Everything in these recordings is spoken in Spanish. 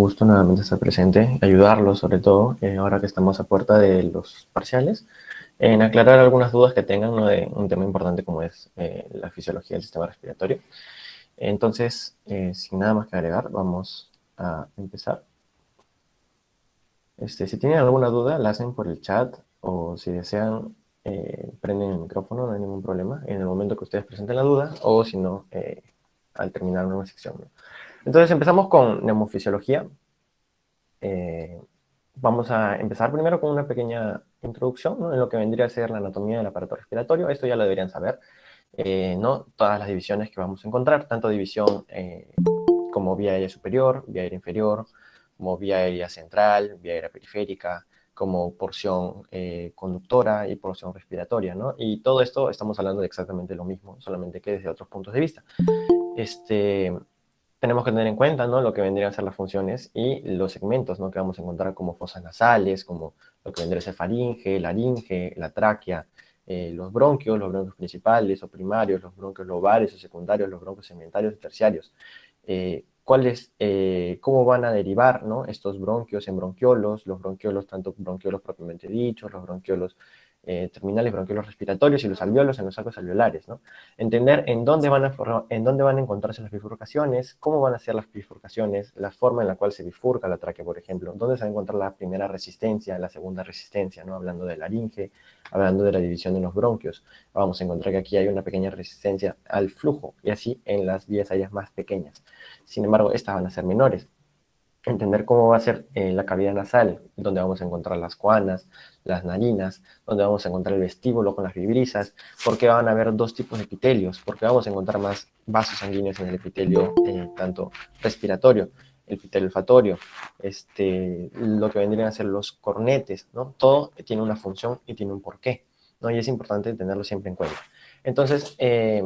gusto nuevamente estar presente, ayudarlos sobre todo, ahora que estamos a puerta de los parciales, en aclarar algunas dudas que tengan, ¿no?, de un tema importante como es la fisiología del sistema respiratorio. Entonces, sin nada más que agregar, vamos a empezar. Si tienen alguna duda, la hacen por el chat o si desean, prenden el micrófono, no hay ningún problema, en el momento que ustedes presenten la duda o si no, al terminar una sección, ¿no? Entonces empezamos con neumofisiología. Vamos a empezar primero con una pequeña introducción, ¿no?, en lo que vendría a ser la anatomía del aparato respiratorio. Esto ya lo deberían saber, ¿no? Todas las divisiones que vamos a encontrar, tanto división como vía aérea superior, vía aérea inferior, como vía aérea central, vía aérea periférica, como porción conductora y porción respiratoria, ¿no? Y todo esto estamos hablando de exactamente lo mismo, solamente que desde otros puntos de vista. Tenemos que tener en cuenta, ¿no?, lo que vendrían a ser las funciones y los segmentos, ¿no?, que vamos a encontrar como fosas nasales, como lo que vendría a ser faringe, laringe, la tráquea, los bronquios principales o primarios, los bronquios lobales o secundarios, los bronquios segmentarios y terciarios. Cómo van a derivar, ¿no?, estos bronquios en bronquiolos, los bronquiolos, tanto bronquiolos propiamente dichos, los bronquiolos terminales, bronquiolos respiratorios y los alveolos en los sacos alveolares, ¿no? Entender en dónde van a encontrarse las bifurcaciones, cómo van a ser las bifurcaciones, la forma en la cual se bifurca la tráquea, por ejemplo, dónde se va a encontrar la primera resistencia, la segunda resistencia, ¿no?, hablando de laringe, hablando de la división de los bronquios. Vamos a encontrar que aquí hay una pequeña resistencia al flujo, y así en las vías aéreas más pequeñas. Sin embargo, estas van a ser menores. Entender cómo va a ser la cavidad nasal, donde vamos a encontrar las coanas, las narinas, donde vamos a encontrar el vestíbulo con las vibrisas, porque van a haber dos tipos de epitelios, porque vamos a encontrar más vasos sanguíneos en el epitelio, tanto respiratorio, el epitelio olfatorio, lo que vendrían a ser los cornetes, ¿no? Todo tiene una función y tiene un porqué, ¿no? Y es importante tenerlo siempre en cuenta. Entonces,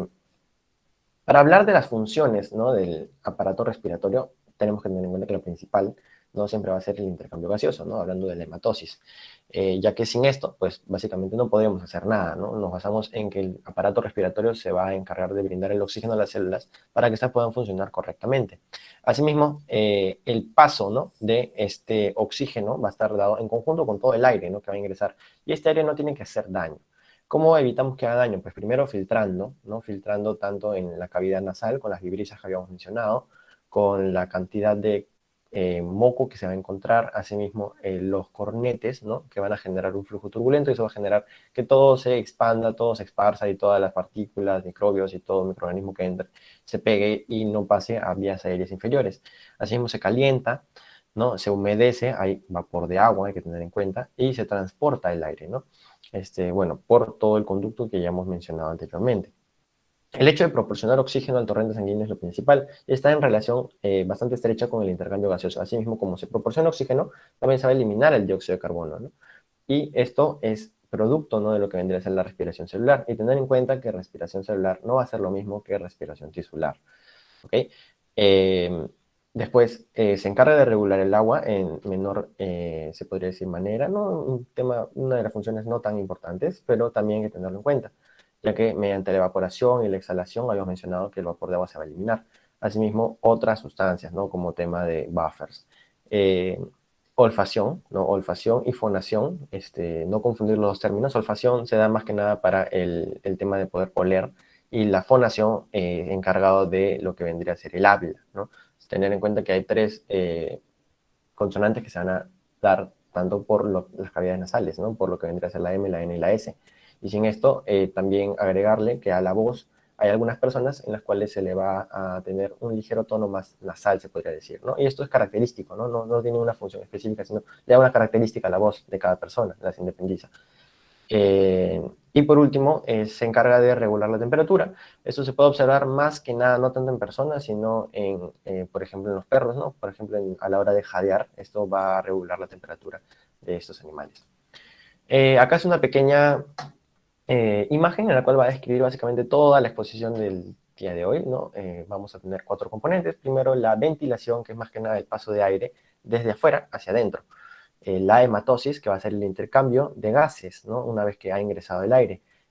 para hablar de las funciones, ¿no?, del aparato respiratorio, tenemos que tener en cuenta que lo principal no siempre va a ser el intercambio gaseoso, ¿no?, hablando de la hematosis, ya que sin esto, pues básicamente no podríamos hacer nada, ¿no? Nos basamos en que el aparato respiratorio se va a encargar de brindar el oxígeno a las células para que éstas puedan funcionar correctamente. Asimismo, el paso, ¿no?, de este oxígeno va a estar dado en conjunto con todo el aire, ¿no?, que va a ingresar, y este aire no tiene que hacer daño. ¿Cómo evitamos que haga daño? Pues primero filtrando, ¿no? Filtrando tanto en la cavidad nasal, con las vibrisas que habíamos mencionado, con la cantidad de moco que se va a encontrar, asimismo los cornetes, ¿no?, que van a generar un flujo turbulento, y eso va a generar que todo se expanda, todo se esparza, y todas las partículas, microbios y todo microorganismo que entre se pegue y no pase a vías aéreas inferiores. Asimismo se calienta, ¿no?, se humedece, hay vapor de agua, hay que tener en cuenta, y se transporta el aire, ¿no? Bueno, por todo el conducto que ya hemos mencionado anteriormente. El hecho de proporcionar oxígeno al torrente sanguíneo es lo principal, y está en relación bastante estrecha con el intercambio gaseoso. Asimismo, como se proporciona oxígeno, también se va a eliminar el dióxido de carbono, ¿no? Y esto es producto, ¿no?, de lo que vendría a ser la respiración celular, y tener en cuenta que respiración celular no va a ser lo mismo que respiración tisular, ¿ok? Después, se encarga de regular el agua en menor, se podría decir, manera, ¿no? Una de las funciones no tan importantes, pero también hay que tenerlo en cuenta, ya que mediante la evaporación y la exhalación habíamos mencionado que el vapor de agua se va a eliminar. Asimismo, otras sustancias, ¿no?, como tema de buffers. Olfacción, ¿no? Olfacción y fonación, no confundir los dos términos. Olfacción se da más que nada para el tema de poder oler, y la fonación encargado de lo que vendría a ser el habla, ¿no? Tener en cuenta que hay tres consonantes que se van a dar tanto por las cavidades nasales, ¿no?, por lo que vendría a ser la M, la N y la S. Y sin esto, también agregarle que a la voz hay algunas personas en las cuales se le va a tener un ligero tono más nasal, se podría decir, ¿no? Y esto es característico, ¿no? No tiene una función específica, sino le da una característica a la voz de cada persona, las independiza. Y por último, se encarga de regular la temperatura. Esto se puede observar más que nada, no tanto en personas, sino por ejemplo, en los perros, ¿no? Por ejemplo, a la hora de jadear, esto va a regular la temperatura de estos animales. Acá es una pequeña imagen en la cual va a describir básicamente toda la exposición del día de hoy, ¿no? Vamos a tener 4 componentes. Primero, la ventilación, que es más que nada el paso de aire desde afuera hacia adentro. La hematosis, que va a ser el intercambio de gases, ¿no?, una vez que ha ingresado el aire.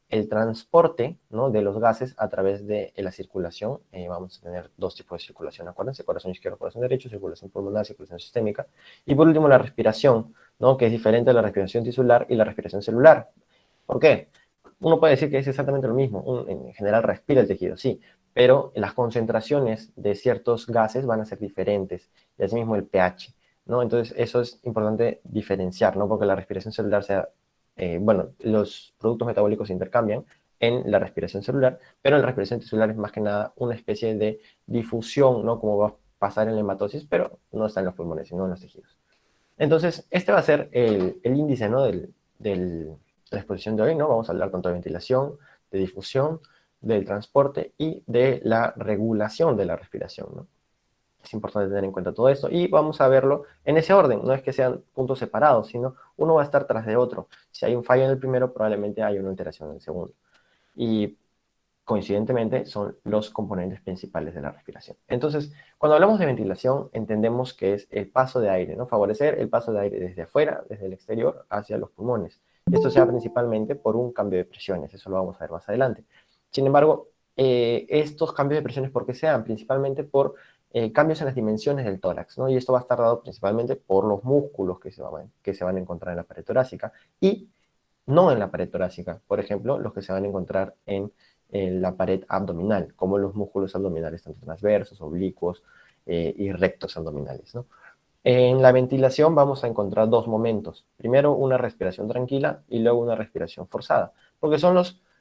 el transporte, ¿no?, de los gases a través de la circulación. Vamos a tener dos tipos de circulación, acuérdense, corazón izquierdo, corazón derecho, circulación pulmonar, circulación sistémica. Y por último, la respiración, ¿no?, que es diferente a la respiración tisular y la respiración celular. ¿Por qué? Uno puede decir que es exactamente lo mismo. En general respira el tejido, sí, pero las concentraciones de ciertos gases van a ser diferentes, y asimismo el pH, ¿no? Entonces, eso es importante diferenciar, ¿no? Porque la respiración celular bueno, los productos metabólicos se intercambian en la respiración celular, pero en la respiración tisular es más que nada una especie de difusión, ¿no? Como va a pasar en la hematosis, pero no está en los pulmones, sino en los tejidos. Entonces, este va a ser el índice, ¿no?, de la exposición de hoy, ¿no? Vamos a hablar tanto de ventilación, de difusión, del transporte y de la regulación de la respiración, ¿no? Es importante tener en cuenta todo esto y vamos a verlo en ese orden. No es que sean puntos separados, sino uno va a estar tras de otro. Si hay un fallo en el primero, probablemente hay una alteración en el segundo. Y coincidentemente son los componentes principales de la respiración. Entonces, cuando hablamos de ventilación, entendemos que es el paso de aire, ¿no? Favorecer el paso de aire desde afuera, desde el exterior, hacia los pulmones. Esto se da principalmente por un cambio de presiones, eso lo vamos a ver más adelante. Sin embargo, estos cambios de presiones, ¿por qué se dan? Principalmente por cambios en las dimensiones del tórax, ¿no? Y esto va a estar dado principalmente por los músculos que se van a encontrar en la pared torácica y no en la pared torácica. Por ejemplo, los que se van a encontrar en la pared abdominal, como los músculos abdominales, tanto transversos, oblicuos y rectos abdominales, ¿no? En la ventilación vamos a encontrar dos momentos. Primero, una respiración tranquila y luego una respiración forzada, porque son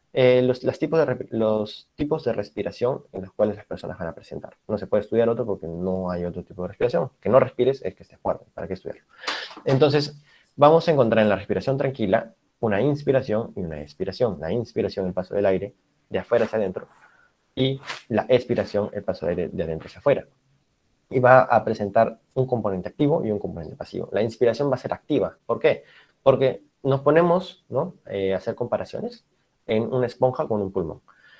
los tipos de respiración en los cuales las personas van a presentar. No se puede estudiar otro porque no hay otro tipo de respiración. Que no respires es que estés muerto. ¿Para qué estudiarlo? Entonces, vamos a encontrar en la respiración tranquila una inspiración y una expiración. La inspiración, el paso del aire de afuera hacia adentro, y la expiración, el paso de aire de adentro hacia afuera. Y va a presentar un componente activo y un componente pasivo. La inspiración va a ser activa. ¿Por qué? Porque nos ponemos, ¿no?, a hacer comparaciones en una esponja con un pulmón.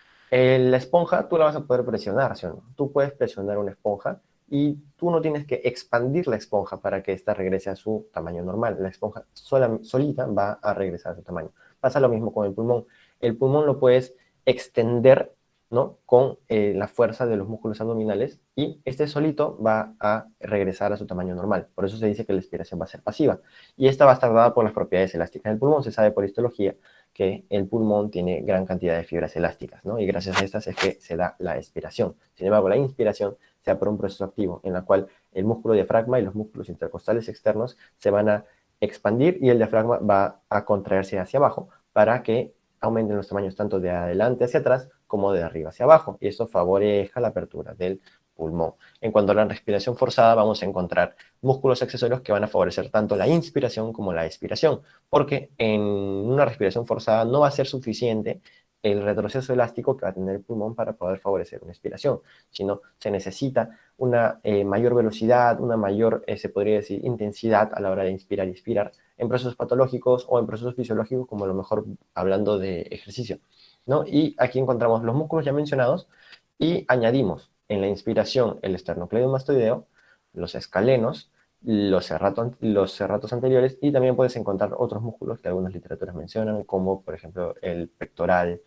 La esponja tú la vas a poder presionar, ¿sí o no? Tú puedes presionar una esponja y tú no tienes que expandir la esponja para que ésta regrese a su tamaño normal. La esponja solita va a regresar a su tamaño. Pasa lo mismo con el pulmón. El pulmón lo puedes extender, ¿no?, con la fuerza de los músculos abdominales y este solito va a regresar a su tamaño normal. Por eso se dice que la expiración va a ser pasiva. Y esta va a estar dada por las propiedades elásticas del pulmón. Se sabe por histología que el pulmón tiene gran cantidad de fibras elásticas, ¿no? Y gracias a estas es que se da la expiración. Sin embargo, la inspiración se da por un proceso activo en el cual el músculo diafragma y los músculos intercostales externos se van a expandir y el diafragma va a contraerse hacia abajo para que aumenten los tamaños tanto de adelante hacia atrás como de arriba hacia abajo. Y esto favorezca la apertura del pulmón. En cuanto a la respiración forzada, vamos a encontrar músculos accesorios que van a favorecer tanto la inspiración como la expiración, porque en una respiración forzada no va a ser suficiente el retroceso elástico que va a tener el pulmón para poder favorecer una expiración, sino se necesita una mayor velocidad, una mayor, se podría decir, intensidad a la hora de inspirar y expirar en procesos patológicos o en procesos fisiológicos, como a lo mejor hablando de ejercicio, ¿no? Y aquí encontramos los músculos ya mencionados y añadimos en la inspiración el esternocleidomastoideo, los escalenos, los serratos anteriores, y también puedes encontrar otros músculos que algunas literaturas mencionan, como por ejemplo el pectoral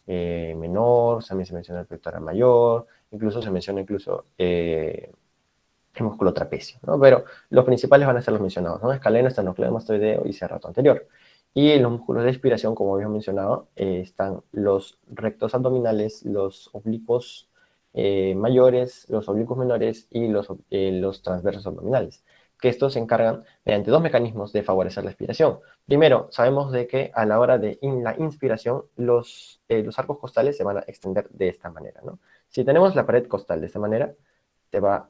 menor, también se menciona el pectoral mayor, incluso se menciona el músculo trapecio, ¿no? Pero los principales van a ser los mencionados, ¿no? Escaleno, esternocleidomastoideo y serrato anterior. Y en los músculos de expiración, como habíamos mencionado, están los rectos abdominales, los oblicuos mayores, los oblicuos menores y los transversos abdominales, que estos se encargan mediante dos mecanismos de favorecer la expiración. Primero, sabemos de que a la hora de la inspiración, los arcos costales se van a extender de esta manera, ¿no? Si tenemos la pared costal de esta manera, se va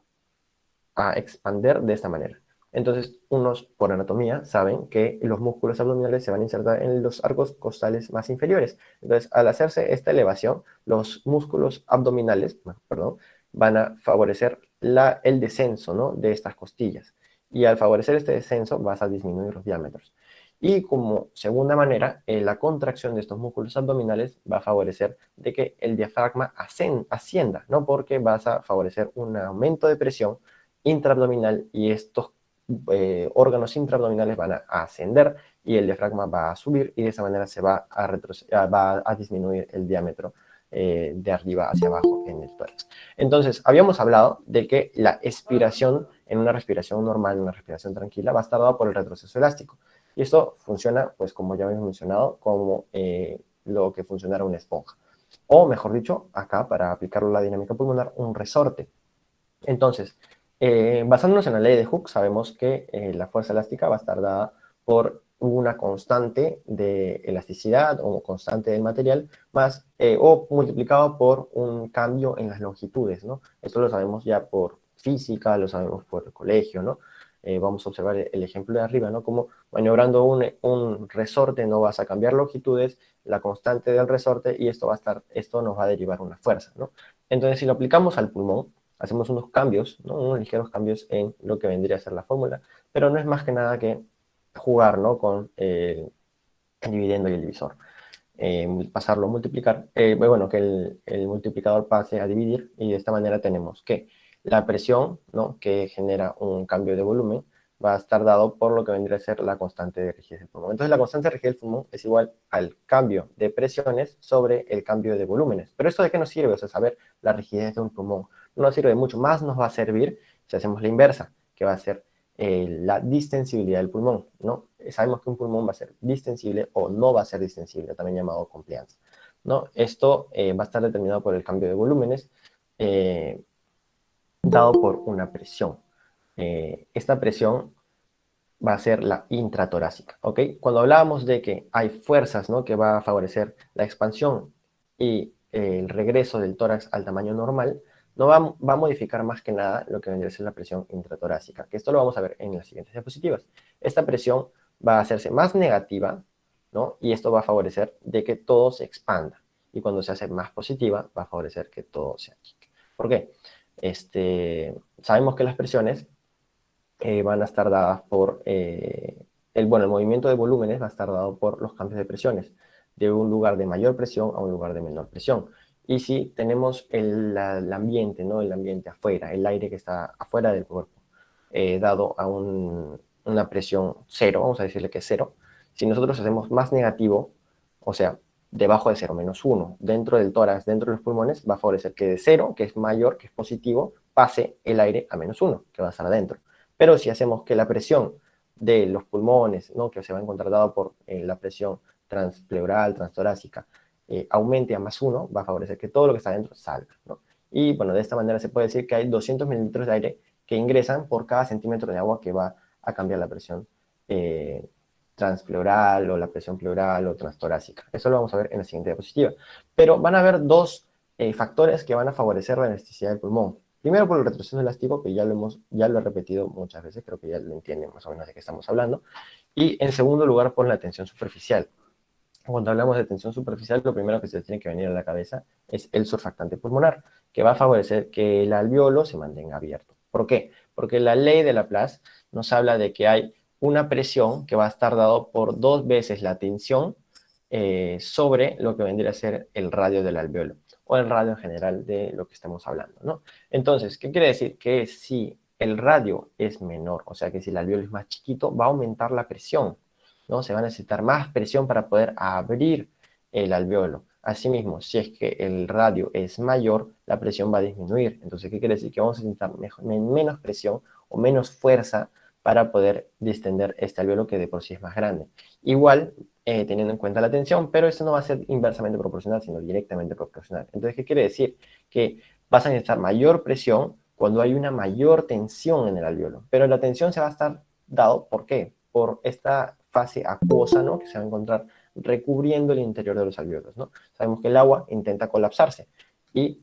a expander de esta manera. Entonces, unos por anatomía saben que los músculos abdominales se van a insertar en los arcos costales más inferiores. Entonces, al hacerse esta elevación, los músculos abdominales, perdón, van a favorecer el descenso, ¿no?, de estas costillas. Y al favorecer este descenso, vas a disminuir los diámetros. Y como segunda manera, la contracción de estos músculos abdominales va a favorecer de que el diafragma ascienda, ¿no? Porque vas a favorecer un aumento de presión intraabdominal y estos órganos intraabdominales van a ascender y el diafragma va a subir y de esa manera se va a disminuir el diámetro de arriba hacia abajo en el tórax. Entonces, habíamos hablado de que la expiración en una respiración normal, en una respiración tranquila, va a estar dada por el retroceso elástico. Y esto funciona, pues como ya habíamos mencionado, como lo que funcionara una esponja. O, mejor dicho, acá, para aplicarlo a la dinámica pulmonar, un resorte. Entonces, basándonos en la ley de Hooke, sabemos que la fuerza elástica va a estar dada por una constante de elasticidad o constante del material más o multiplicado por un cambio en las longitudes, ¿no? Esto lo sabemos ya por física, lo sabemos por el colegio, ¿no? Vamos a observar el ejemplo de arriba, ¿no? Como maniobrando un resorte no vas a cambiar longitudes, la constante del resorte y esto nos va a derivar una fuerza, ¿no? Entonces, si lo aplicamos al pulmón, hacemos unos cambios, ¿no? Unos ligeros cambios en lo que vendría a ser la fórmula, pero no es más que nada que jugar, ¿no? Con el dividendo y el divisor. Pasarlo a multiplicar, bueno, que el multiplicador pase a dividir y de esta manera tenemos que la presión, ¿no? Que genera un cambio de volumen va a estar dado por lo que vendría a ser la constante de rigidez del pulmón. Entonces la constante de rigidez del pulmón es igual al cambio de presiones sobre el cambio de volúmenes. Pero ¿esto de qué nos sirve? O sea, saber la rigidez de un pulmón no nos sirve mucho, más nos va a servir si hacemos la inversa, que va a ser la distensibilidad del pulmón, ¿no? Sabemos que un pulmón va a ser distensible o no va a ser distensible, también llamado compliance, ¿no? Esto va a estar determinado por el cambio de volúmenes dado por una presión. Esta presión va a ser la intratorácica, ¿ok? Cuando hablábamos de que hay fuerzas, ¿no? Que va a favorecer la expansión y el regreso del tórax al tamaño normal, no va a modificar más que nada lo que vendría a ser la presión intratorácica, que esto lo vamos a ver en las siguientes diapositivas. Esta presión va a hacerse más negativa, ¿no? Y esto va a favorecer de que todo se expanda. Y cuando se hace más positiva, va a favorecer que todo se achique. ¿Por qué? Sabemos que las presiones van a estar dadas por, el movimiento de volúmenes va a estar dado por los cambios de presiones, de un lugar de mayor presión a un lugar de menor presión. Y si tenemos el ambiente, ¿no? El ambiente afuera, el aire que está afuera del cuerpo, dado a una presión cero, vamos a decirle que es cero, si nosotros hacemos más negativo, o sea, debajo de 0, -1, dentro del tórax, dentro de los pulmones, va a favorecer que de 0, que es mayor, que es positivo, pase el aire a -1, que va a estar adentro. Pero si hacemos que la presión de los pulmones, ¿no? Que se va a encontrar dado por la presión transpleural, transtorácica, aumente a +1, va a favorecer que todo lo que está adentro salga, ¿no? Y bueno, de esta manera se puede decir que hay 200 mililitros de aire que ingresan por cada centímetro de agua que va a cambiar la presión transpleural o la presión pleural o transtorácica. Eso lo vamos a ver en la siguiente diapositiva. Pero van a haber dos factores que van a favorecer la elasticidad del pulmón. Primero por el retroceso elástico, que ya lo he repetido muchas veces, creo que ya lo entienden más o menos de qué estamos hablando. Y en segundo lugar por la tensión superficial. Cuando hablamos de tensión superficial, lo primero que se tiene que venir a la cabeza es el surfactante pulmonar, que va a favorecer que el alveolo se mantenga abierto. ¿Por qué? Porque la ley de Laplace nos habla de que hay una presión que va a estar dado por 2 veces la tensión sobre lo que vendría a ser el radio del alveolo, o el radio en general de lo que estamos hablando, ¿no? Entonces, ¿qué quiere decir? Que si el radio es menor, o sea que si el alveolo es más chiquito, va a aumentar la presión, ¿no? Se va a necesitar más presión para poder abrir el alveolo. Asimismo, si es que el radio es mayor, la presión va a disminuir. Entonces, ¿qué quiere decir? Que vamos a necesitar menos presión o menos fuerza para poder distender este alveolo que de por sí es más grande. Igual, teniendo en cuenta la tensión, pero esto no va a ser inversamente proporcional, sino directamente proporcional. Entonces, ¿qué quiere decir? Que vas a necesitar mayor presión cuando hay una mayor tensión en el alveolo. Pero la tensión se va a estar dado, ¿por qué? Por esta fase acuosa, ¿no? Que se va a encontrar recubriendo el interior de los alveolos, ¿no? Sabemos que el agua intenta colapsarse y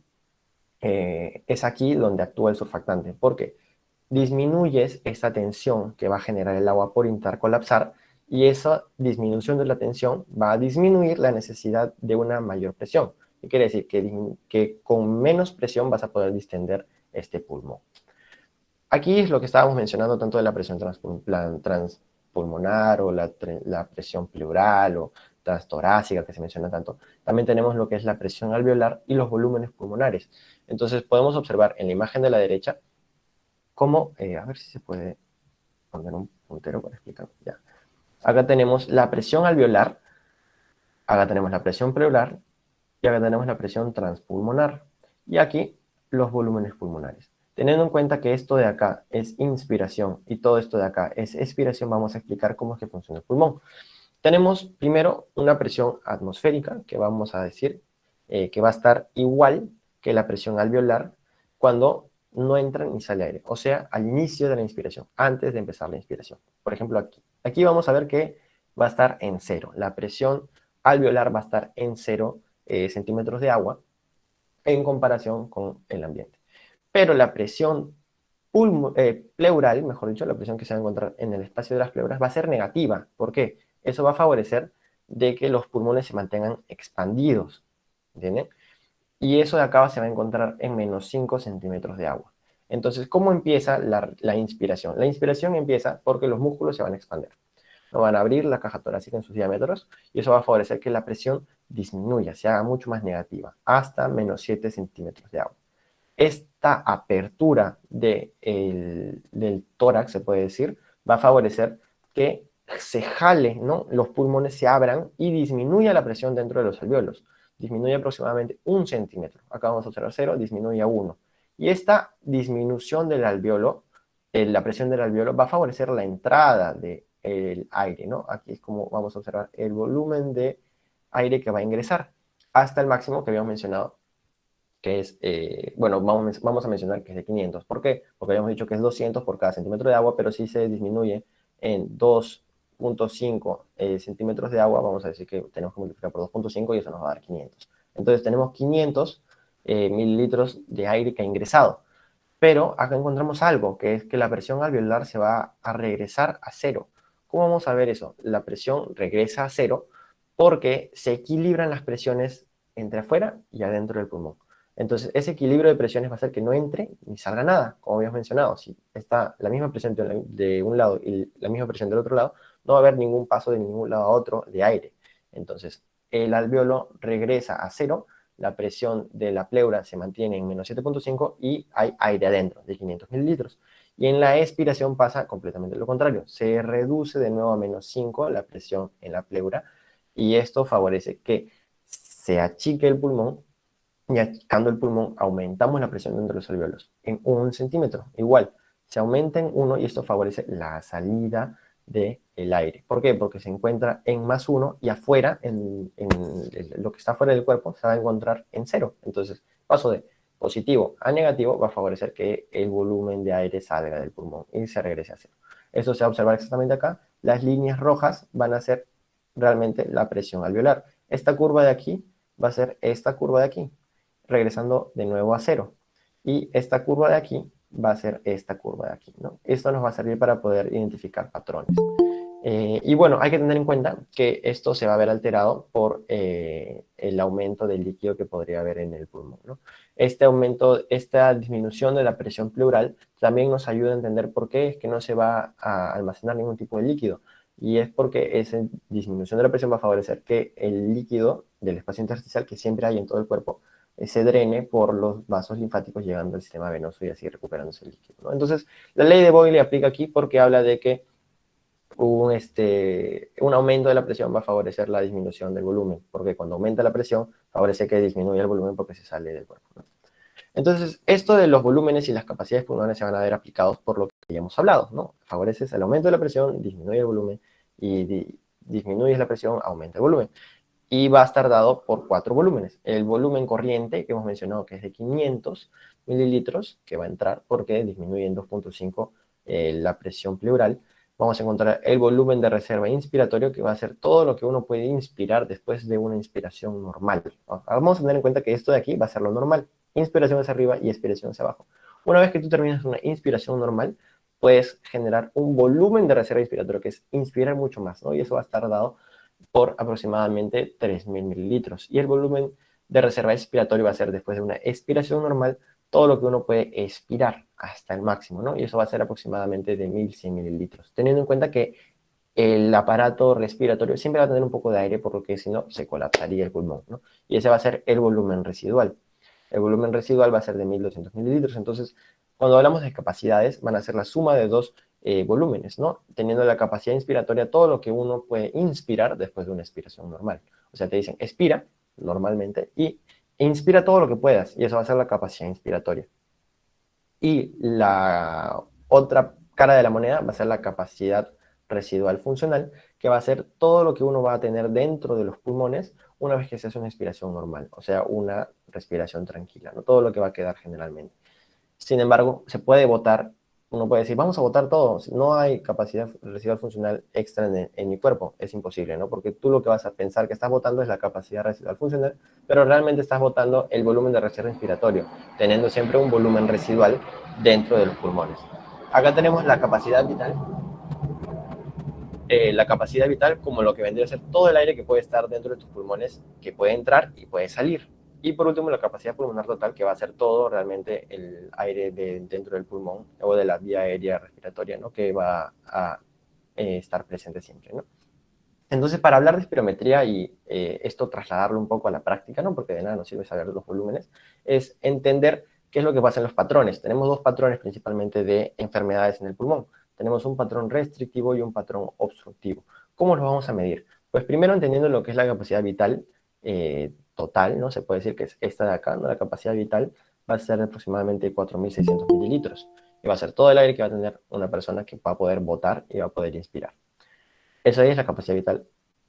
es aquí donde actúa el surfactante, porque disminuyes esa tensión que va a generar el agua por intentar colapsar y esa disminución de la tensión va a disminuir la necesidad de una mayor presión. ¿Qué quiere decir? Que con menos presión vas a poder distender este pulmón. Aquí es lo que estábamos mencionando tanto de la presión transpulmonar o la presión pleural o transtorácica que se menciona tanto. También tenemos lo que es la presión alveolar y los volúmenes pulmonares. Entonces podemos observar en la imagen de la derecha cómo, a ver si se puede poner un puntero para explicar. Ya. Acá tenemos la presión alveolar, acá tenemos la presión pleural y acá tenemos la presión transpulmonar. Y aquí los volúmenes pulmonares. Teniendo en cuenta que esto de acá es inspiración y todo esto de acá es expiración, vamos a explicar cómo es que funciona el pulmón. Tenemos primero una presión atmosférica, que vamos a decir que va a estar igual que la presión alveolar cuando no entra ni sale aire, o sea, al inicio de la inspiración, antes de empezar la inspiración. Por ejemplo, aquí. Aquí vamos a ver que va a estar en cero. La presión alveolar va a estar en 0 centímetros de agua en comparación con el ambiente. Pero la presión pleural, mejor dicho, la presión que se va a encontrar en el espacio de las pleuras va a ser negativa. ¿Por qué? Eso va a favorecer de que los pulmones se mantengan expandidos. ¿Entienden? Y eso de acá se va a encontrar en menos 5 centímetros de agua. Entonces, ¿cómo empieza la inspiración? La inspiración empieza porque los músculos se van a expandir. No van a abrir la caja torácica en sus diámetros y eso va a favorecer que la presión disminuya, se haga mucho más negativa, hasta menos 7 centímetros de agua. Esta apertura del tórax, se puede decir, va a favorecer que se jale, ¿no? Los pulmones se abran y disminuya la presión dentro de los alvéolos. Disminuye aproximadamente 1 centímetro. Acá vamos a observar 0, disminuye a 1. Y esta disminución del alvéolo, la presión del alvéolo, va a favorecer la entrada del aire, ¿no? Aquí es como vamos a observar el volumen de aire que va a ingresar hasta el máximo que habíamos mencionado, que es, bueno, vamos a mencionar que es de 500. ¿Por qué? Porque habíamos dicho que es 200 por cada centímetro de agua, pero si se disminuye en 2.5 centímetros de agua, vamos a decir que tenemos que multiplicar por 2.5 y eso nos va a dar 500. Entonces tenemos 500 mililitros de aire que ha ingresado. Pero acá encontramos algo, que es que la presión alveolar se va a regresar a 0. ¿Cómo vamos a ver eso? La presión regresa a 0 porque se equilibran las presiones entre afuera y adentro del pulmón. Entonces, ese equilibrio de presiones va a hacer que no entre ni salga nada, como habíamos mencionado. Si está la misma presión de un lado y la misma presión del otro lado, no va a haber ningún paso de ningún lado a otro de aire. Entonces, el alvéolo regresa a 0, la presión de la pleura se mantiene en menos 7.5 y hay aire adentro de 500 mililitros. Y en la expiración pasa completamente lo contrario. Se reduce de nuevo a menos 5 la presión en la pleura y esto favorece que se achique el pulmón y achicando el pulmón aumentamos la presión dentro de los alvéolos en 1 centímetro. Igual, se aumenta en 1 y esto favorece la salida del aire. ¿Por qué? Porque se encuentra en más 1 y afuera, en lo que está fuera del cuerpo, se va a encontrar en 0. Entonces, paso de positivo a negativo va a favorecer que el volumen de aire salga del pulmón y se regrese a 0. Esto se va a observar exactamente acá. Las líneas rojas van a ser realmente la presión alveolar. Esta curva de aquí va a ser esta curva de aquí, regresando de nuevo a 0. Y esta curva de aquí va a ser esta curva de aquí, ¿no? Esto nos va a servir para poder identificar patrones. Y bueno, hay que tener en cuenta que esto se va a ver alterado por el aumento del líquido que podría haber en el pulmón, ¿no? Este aumento, esta disminución de la presión pleural también nos ayuda a entender por qué es que no se va a almacenar ningún tipo de líquido. Y es porque esa disminución de la presión va a favorecer que el líquido del espacio intersticial que siempre hay en todo el cuerpo se drene por los vasos linfáticos llegando al sistema venoso y así recuperándose el líquido, ¿no? Entonces, la ley de Boyle aplica aquí porque habla de que un aumento de la presión va a favorecer la disminución del volumen, porque cuando aumenta la presión, favorece que disminuya el volumen porque se sale del cuerpo, ¿no? Entonces, esto de los volúmenes y las capacidades pulmonares se van a ver aplicados por lo que ya hemos hablado, ¿no? Favoreces el aumento de la presión, disminuye el volumen, y disminuyes la presión, aumenta el volumen. Y va a estar dado por 4 volúmenes. El volumen corriente, que hemos mencionado que es de 500 mililitros, que va a entrar porque disminuye en 2.5 la presión pleural. Vamos a encontrar el volumen de reserva inspiratorio, que va a ser todo lo que uno puede inspirar después de una inspiración normal. Vamos a tener en cuenta que esto de aquí va a ser lo normal. Inspiración hacia arriba y expiración hacia abajo. Una vez que tú terminas una inspiración normal, puedes generar un volumen de reserva inspiratorio, que es inspirar mucho más, ¿no? Y eso va a estar dado por aproximadamente 3.000 mililitros. Y el volumen de reserva expiratorio va a ser, después de una expiración normal, todo lo que uno puede expirar hasta el máximo, ¿no? Y eso va a ser aproximadamente de 1.100 mililitros. Teniendo en cuenta que el aparato respiratorio siempre va a tener un poco de aire, por lo que si no, se colapsaría el pulmón, ¿no? Y ese va a ser el volumen residual. El volumen residual va a ser de 1.200 mililitros. Entonces, cuando hablamos de capacidades, van a ser la suma de dos volúmenes, ¿no? Teniendo la capacidad inspiratoria, todo lo que uno puede inspirar después de una expiración normal. O sea, te dicen, expira normalmente y inspira todo lo que puedas, y eso va a ser la capacidad inspiratoria. Y la otra cara de la moneda va a ser la capacidad residual funcional, que va a ser todo lo que uno va a tener dentro de los pulmones una vez que se hace una inspiración normal, o sea, una respiración tranquila, ¿no? Todo lo que va a quedar generalmente. Sin embargo, se puede votar, uno puede decir, vamos a votar todo, no hay capacidad residual funcional extra en mi cuerpo, es imposible, ¿no? Porque tú lo que vas a pensar que estás votando es la capacidad residual funcional, pero realmente estás votando el volumen de reserva inspiratorio, teniendo siempre un volumen residual dentro de los pulmones. Acá tenemos la capacidad vital como lo que vendría a ser todo el aire que puede estar dentro de tus pulmones, que puede entrar y puede salir. Y por último, la capacidad pulmonar total, que va a ser todo realmente el aire dentro del pulmón o de la vía aérea respiratoria, ¿no? Que va a estar presente siempre, ¿no? Entonces, para hablar de espirometría y esto trasladarlo un poco a la práctica, ¿no? Porque de nada nos sirve saber los volúmenes, es entender qué es lo que pasa en los patrones. Tenemos dos patrones principalmente de enfermedades en el pulmón. Tenemos un patrón restrictivo y un patrón obstructivo. ¿Cómo los vamos a medir? Pues primero entendiendo lo que es la capacidad vital total, ¿no? Se puede decir que es esta de acá, ¿no? La capacidad vital va a ser de aproximadamente 4.600 mililitros. Y va a ser todo el aire que va a tener una persona que va a poder botar y va a poder inspirar. Esa es la capacidad vital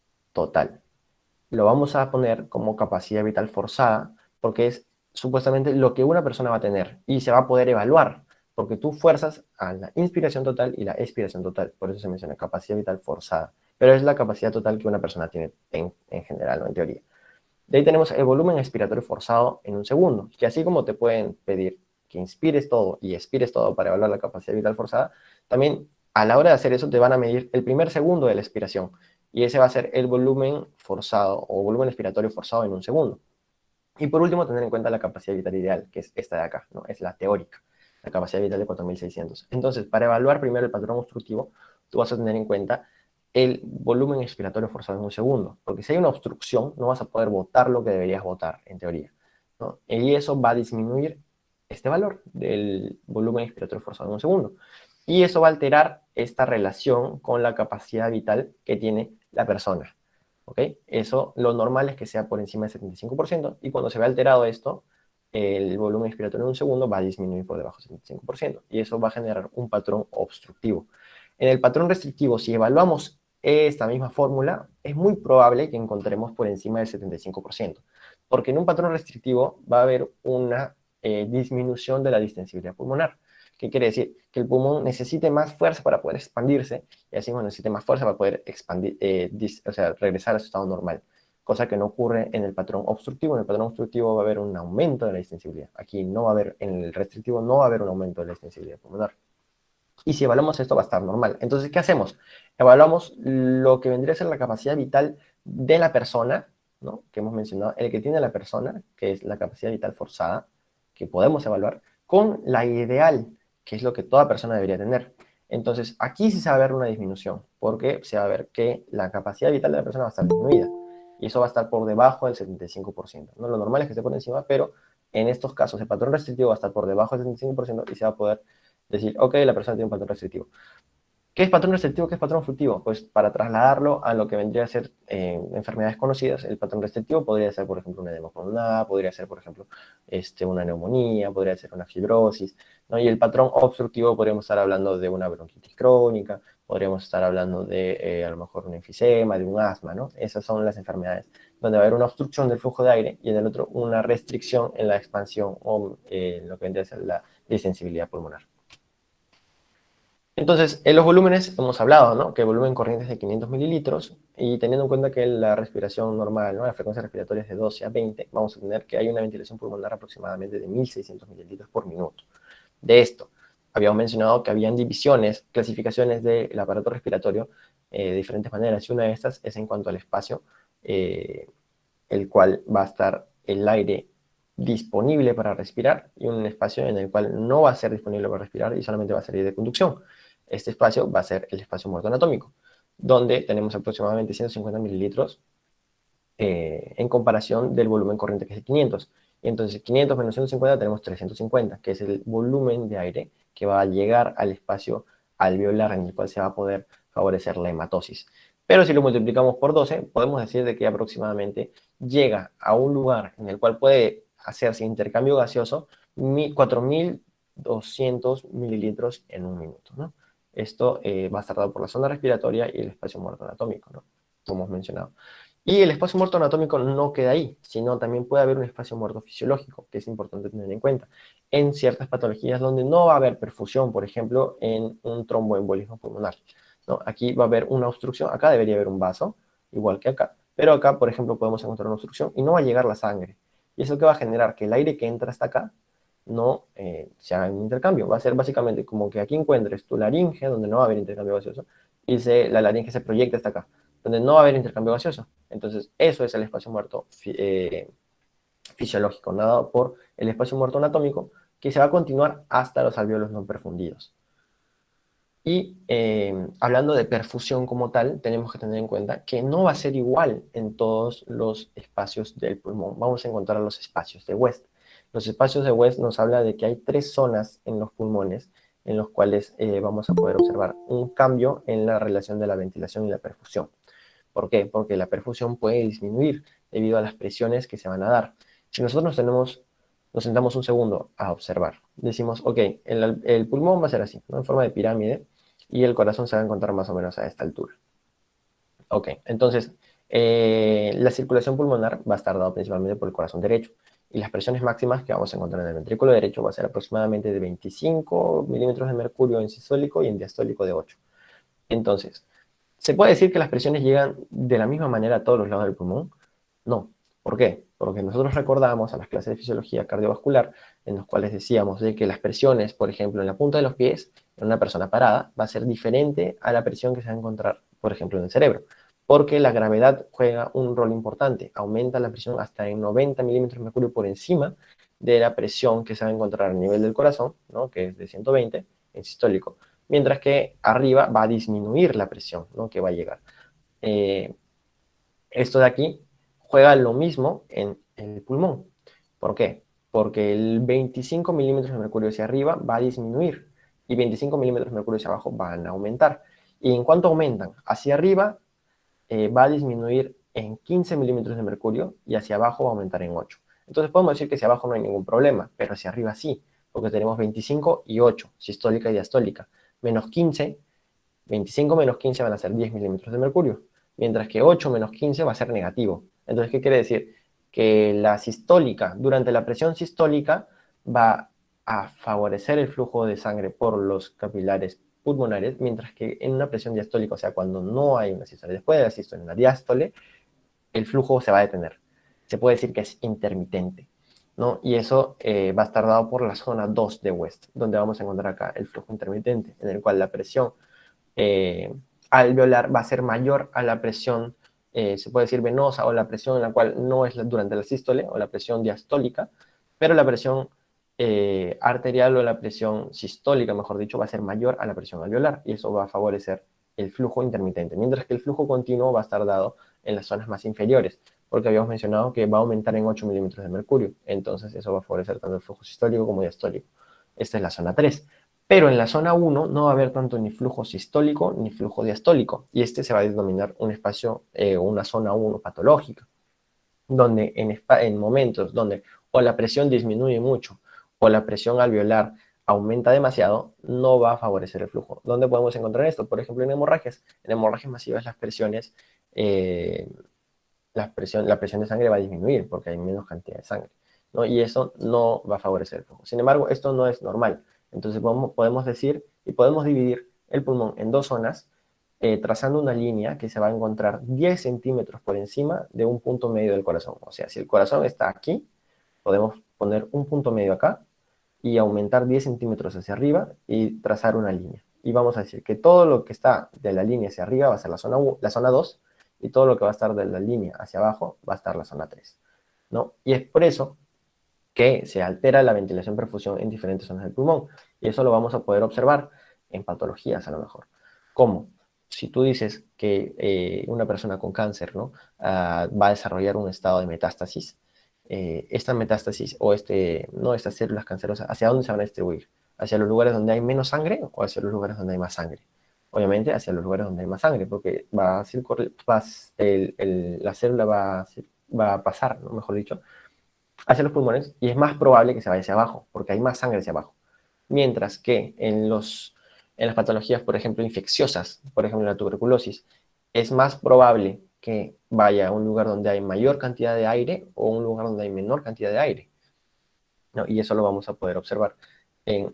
total. Lo vamos a poner como capacidad vital forzada porque es supuestamente lo que una persona va a tener y se va a poder evaluar porque tú fuerzas a la inspiración total y la expiración total. Por eso se menciona capacidad vital forzada. Pero es la capacidad total que una persona tiene en general, ¿no? En teoría. De ahí tenemos el volumen expiratorio forzado en un segundo, que así como te pueden pedir que inspires todo y expires todo para evaluar la capacidad vital forzada, también a la hora de hacer eso te van a medir el primer segundo de la expiración, y ese va a ser el volumen forzado o volumen expiratorio forzado en un segundo. Y por último, tener en cuenta la capacidad vital ideal, que es esta de acá, ¿no? Es la teórica, la capacidad vital de 4.600. Entonces, para evaluar primero el patrón obstructivo, tú vas a tener en cuenta el volumen expiratorio forzado en un segundo, porque si hay una obstrucción, no vas a poder botar lo que deberías botar, en teoría, ¿no? Y eso va a disminuir este valor del volumen expiratorio forzado en un segundo. Y eso va a alterar esta relación con la capacidad vital que tiene la persona. ¿Ok? Eso, lo normal es que sea por encima del 75%, y cuando se ve alterado esto, el volumen expiratorio en un segundo va a disminuir por debajo del 75%, y eso va a generar un patrón obstructivo. En el patrón restrictivo, si evaluamos esta misma fórmula, es muy probable que encontremos por encima del 75%, porque en un patrón restrictivo va a haber una disminución de la distensibilidad pulmonar. ¿Qué quiere decir? Que el pulmón necesite más fuerza para poder expandirse, y así necesite más fuerza para poder expandir, o sea, regresar a su estado normal, cosa que no ocurre en el patrón obstructivo. En el patrón obstructivo va a haber un aumento de la distensibilidad. Aquí no va a haber, en el restrictivo no va a haber un aumento de la distensibilidad pulmonar. Y si evaluamos esto va a estar normal. Entonces, ¿qué hacemos? Evaluamos lo que vendría a ser la capacidad vital de la persona, ¿no? Que hemos mencionado, el que tiene la persona, que es la capacidad vital forzada, que podemos evaluar, con la ideal, que es lo que toda persona debería tener. Entonces, aquí sí se va a ver una disminución, porque se va a ver que la capacidad vital de la persona va a estar disminuida, y eso va a estar por debajo del 75%, ¿no? Lo normal es que esté por encima, pero en estos casos el patrón restrictivo va a estar por debajo del 75% y se va a poder decir, ok, la persona tiene un patrón restrictivo. ¿Qué es patrón restrictivo? ¿Qué es patrón obstructivo? Pues para trasladarlo a lo que vendría a ser enfermedades conocidas, el patrón restrictivo podría ser, por ejemplo, una edema pulmonar, podría ser, por ejemplo, una neumonía, podría ser una fibrosis, ¿no? Y el patrón obstructivo podríamos estar hablando de una bronquitis crónica, podríamos estar hablando de a lo mejor un enfisema, de un asma, ¿no? Esas son las enfermedades donde va a haber una obstrucción del flujo de aire y en el otro una restricción en la expansión o lo que vendría a ser la distensibilidad pulmonar. Entonces, en los volúmenes hemos hablado, ¿no? Que el volumen corriente es de 500 mililitros, y teniendo en cuenta que la respiración normal, ¿no? La frecuencia respiratoria es de 12 a 20, vamos a tener que hay una ventilación pulmonar aproximadamente de 1.600 mililitros por minuto. De esto, habíamos mencionado que habían divisiones, clasificaciones del aparato respiratorio de diferentes maneras, y una de estas es en cuanto al espacio, el cual va a estar el aire disponible para respirar, y un espacio en el cual no va a ser disponible para respirar y solamente va a ser de conducción. Este espacio va a ser el espacio muerto anatómico, donde tenemos aproximadamente 150 mililitros en comparación del volumen corriente, que es de 500. Y entonces 500 menos 150 tenemos 350, que es el volumen de aire que va a llegar al espacio alveolar en el cual se va a poder favorecer la hematosis. Pero si lo multiplicamos por 12, podemos decir de que aproximadamente llega a un lugar en el cual puede hacerse intercambio gaseoso 4.200 mililitros en un minuto, ¿no? Esto va a estar dado por la zona respiratoria y el espacio muerto anatómico, ¿no? Como hemos mencionado. Y el espacio muerto anatómico no queda ahí, sino también puede haber un espacio muerto fisiológico, que es importante tener en cuenta, en ciertas patologías donde no va a haber perfusión, por ejemplo, en un tromboembolismo pulmonar, ¿no? Aquí va a haber una obstrucción, acá debería haber un vaso, igual que acá, pero acá, por ejemplo, podemos encontrar una obstrucción y no va a llegar la sangre. Y eso que va a generar que el aire que entra hasta acá no se haga un intercambio. Va a ser básicamente como que aquí encuentres tu laringe, donde no va a haber intercambio gaseoso, y la laringe se proyecta hasta acá, donde no va a haber intercambio gaseoso. Entonces, eso es el espacio muerto fisiológico, dado por el espacio muerto anatómico, que se va a continuar hasta los alvéolos no perfundidos. Y hablando de perfusión como tal, tenemos que tener en cuenta que no va a ser igual en todos los espacios del pulmón. Vamos a encontrar los espacios de West. Los espacios de West nos habla de que hay 3 zonas en los pulmones en los cuales vamos a poder observar un cambio en la relación de la ventilación y la perfusión. ¿Por qué? Porque la perfusión puede disminuir debido a las presiones que se van a dar. Si nosotros nos sentamos un segundo a observar, decimos, ok, el pulmón va a ser así, ¿no? En forma de pirámide, y el corazón se va a encontrar más o menos a esta altura. Ok, entonces, la circulación pulmonar va a estar dada principalmente por el corazón derecho, y las presiones máximas que vamos a encontrar en el ventrículo derecho va a ser aproximadamente de 25 milímetros de mercurio en sistólico y en diastólico de 8. Entonces, ¿se puede decir que las presiones llegan de la misma manera a todos los lados del pulmón? No. ¿Por qué? Porque nosotros recordamos a las clases de fisiología cardiovascular en los cuales decíamos de que las presiones, por ejemplo, en la punta de los pies, en una persona parada, va a ser diferente a la presión que se va a encontrar, por ejemplo, en el cerebro. Porque la gravedad juega un rol importante. Aumenta la presión hasta en 90 milímetros de mercurio por encima de la presión que se va a encontrar a nivel del corazón, ¿no? Que es de 120 en sistólico, mientras que arriba va a disminuir la presión, ¿no? Que va a llegar. Esto de aquí juega lo mismo en el pulmón. ¿Por qué? Porque el 25 milímetros de mercurio hacia arriba va a disminuir y 25 milímetros de mercurio hacia abajo van a aumentar. ¿Y en cuánto aumentan? Hacia arriba va a disminuir en 15 milímetros de mercurio y hacia abajo va a aumentar en 8. Entonces podemos decir que hacia abajo no hay ningún problema, pero hacia arriba sí, porque tenemos 25 y 8, sistólica y diastólica. Menos 15, 25 menos 15 van a ser 10 milímetros de mercurio, mientras que 8 menos 15 va a ser negativo. Entonces, ¿qué quiere decir? Que la sistólica, durante la presión sistólica, va a favorecer el flujo de sangre por los capilares pulmonares, mientras que en una presión diastólica, o sea, cuando no hay una sístole, después de la sístole, en la diástole, el flujo se va a detener. Se puede decir que es intermitente, ¿no? Y eso va a estar dado por la zona 2 de West, donde vamos a encontrar acá el flujo intermitente, en el cual la presión alveolar va a ser mayor a la presión, se puede decir venosa, o la presión en la cual no es durante la sístole, o la presión diastólica, pero la presión arterial o la presión sistólica, mejor dicho, va a ser mayor a la presión alveolar, y eso va a favorecer el flujo intermitente, mientras que el flujo continuo va a estar dado en las zonas más inferiores, porque habíamos mencionado que va a aumentar en 8 milímetros de mercurio, entonces eso va a favorecer tanto el flujo sistólico como diastólico. Esta es la zona 3. Pero en la zona 1 no va a haber tanto ni flujo sistólico ni flujo diastólico, y este se va a denominar un espacio, una zona 1 patológica, donde en momentos donde o la presión disminuye mucho o la presión alveolar aumenta demasiado, no va a favorecer el flujo. ¿Dónde podemos encontrar esto? Por ejemplo, en hemorragias. En hemorragias masivas las presiones, la presión de sangre va a disminuir porque hay menos cantidad de sangre, ¿no? Y eso no va a favorecer el flujo. Sin embargo, esto no es normal. Entonces podemos decir y podemos dividir el pulmón en 2 zonas, trazando una línea que se va a encontrar 10 centímetros por encima de un punto medio del corazón. O sea, si el corazón está aquí, podemos poner un punto medio acá y aumentar 10 centímetros hacia arriba y trazar una línea. Y vamos a decir que todo lo que está de la línea hacia arriba va a ser la zona 2, y todo lo que va a estar de la línea hacia abajo va a estar la zona 3, ¿no? Y es por eso que se altera la ventilación-perfusión en diferentes zonas del pulmón. Y eso lo vamos a poder observar en patologías a lo mejor. ¿Cómo? Si tú dices que una persona con cáncer, ¿no? Va a desarrollar un estado de metástasis, esta metástasis o estas células cancerosas, ¿hacia dónde se van a distribuir? ¿Hacia los lugares donde hay menos sangre o hacia los lugares donde hay más sangre? Obviamente hacia los lugares donde hay más sangre, porque la célula va a pasar, ¿no? Mejor dicho, hacia los pulmones y es más probable que se vaya hacia abajo, porque hay más sangre hacia abajo. Mientras que en las patologías, por ejemplo, infecciosas, por ejemplo, la tuberculosis, es más probable que vaya a un lugar donde hay mayor cantidad de aire o un lugar donde hay menor cantidad de aire, ¿no? Y eso lo vamos a poder observar en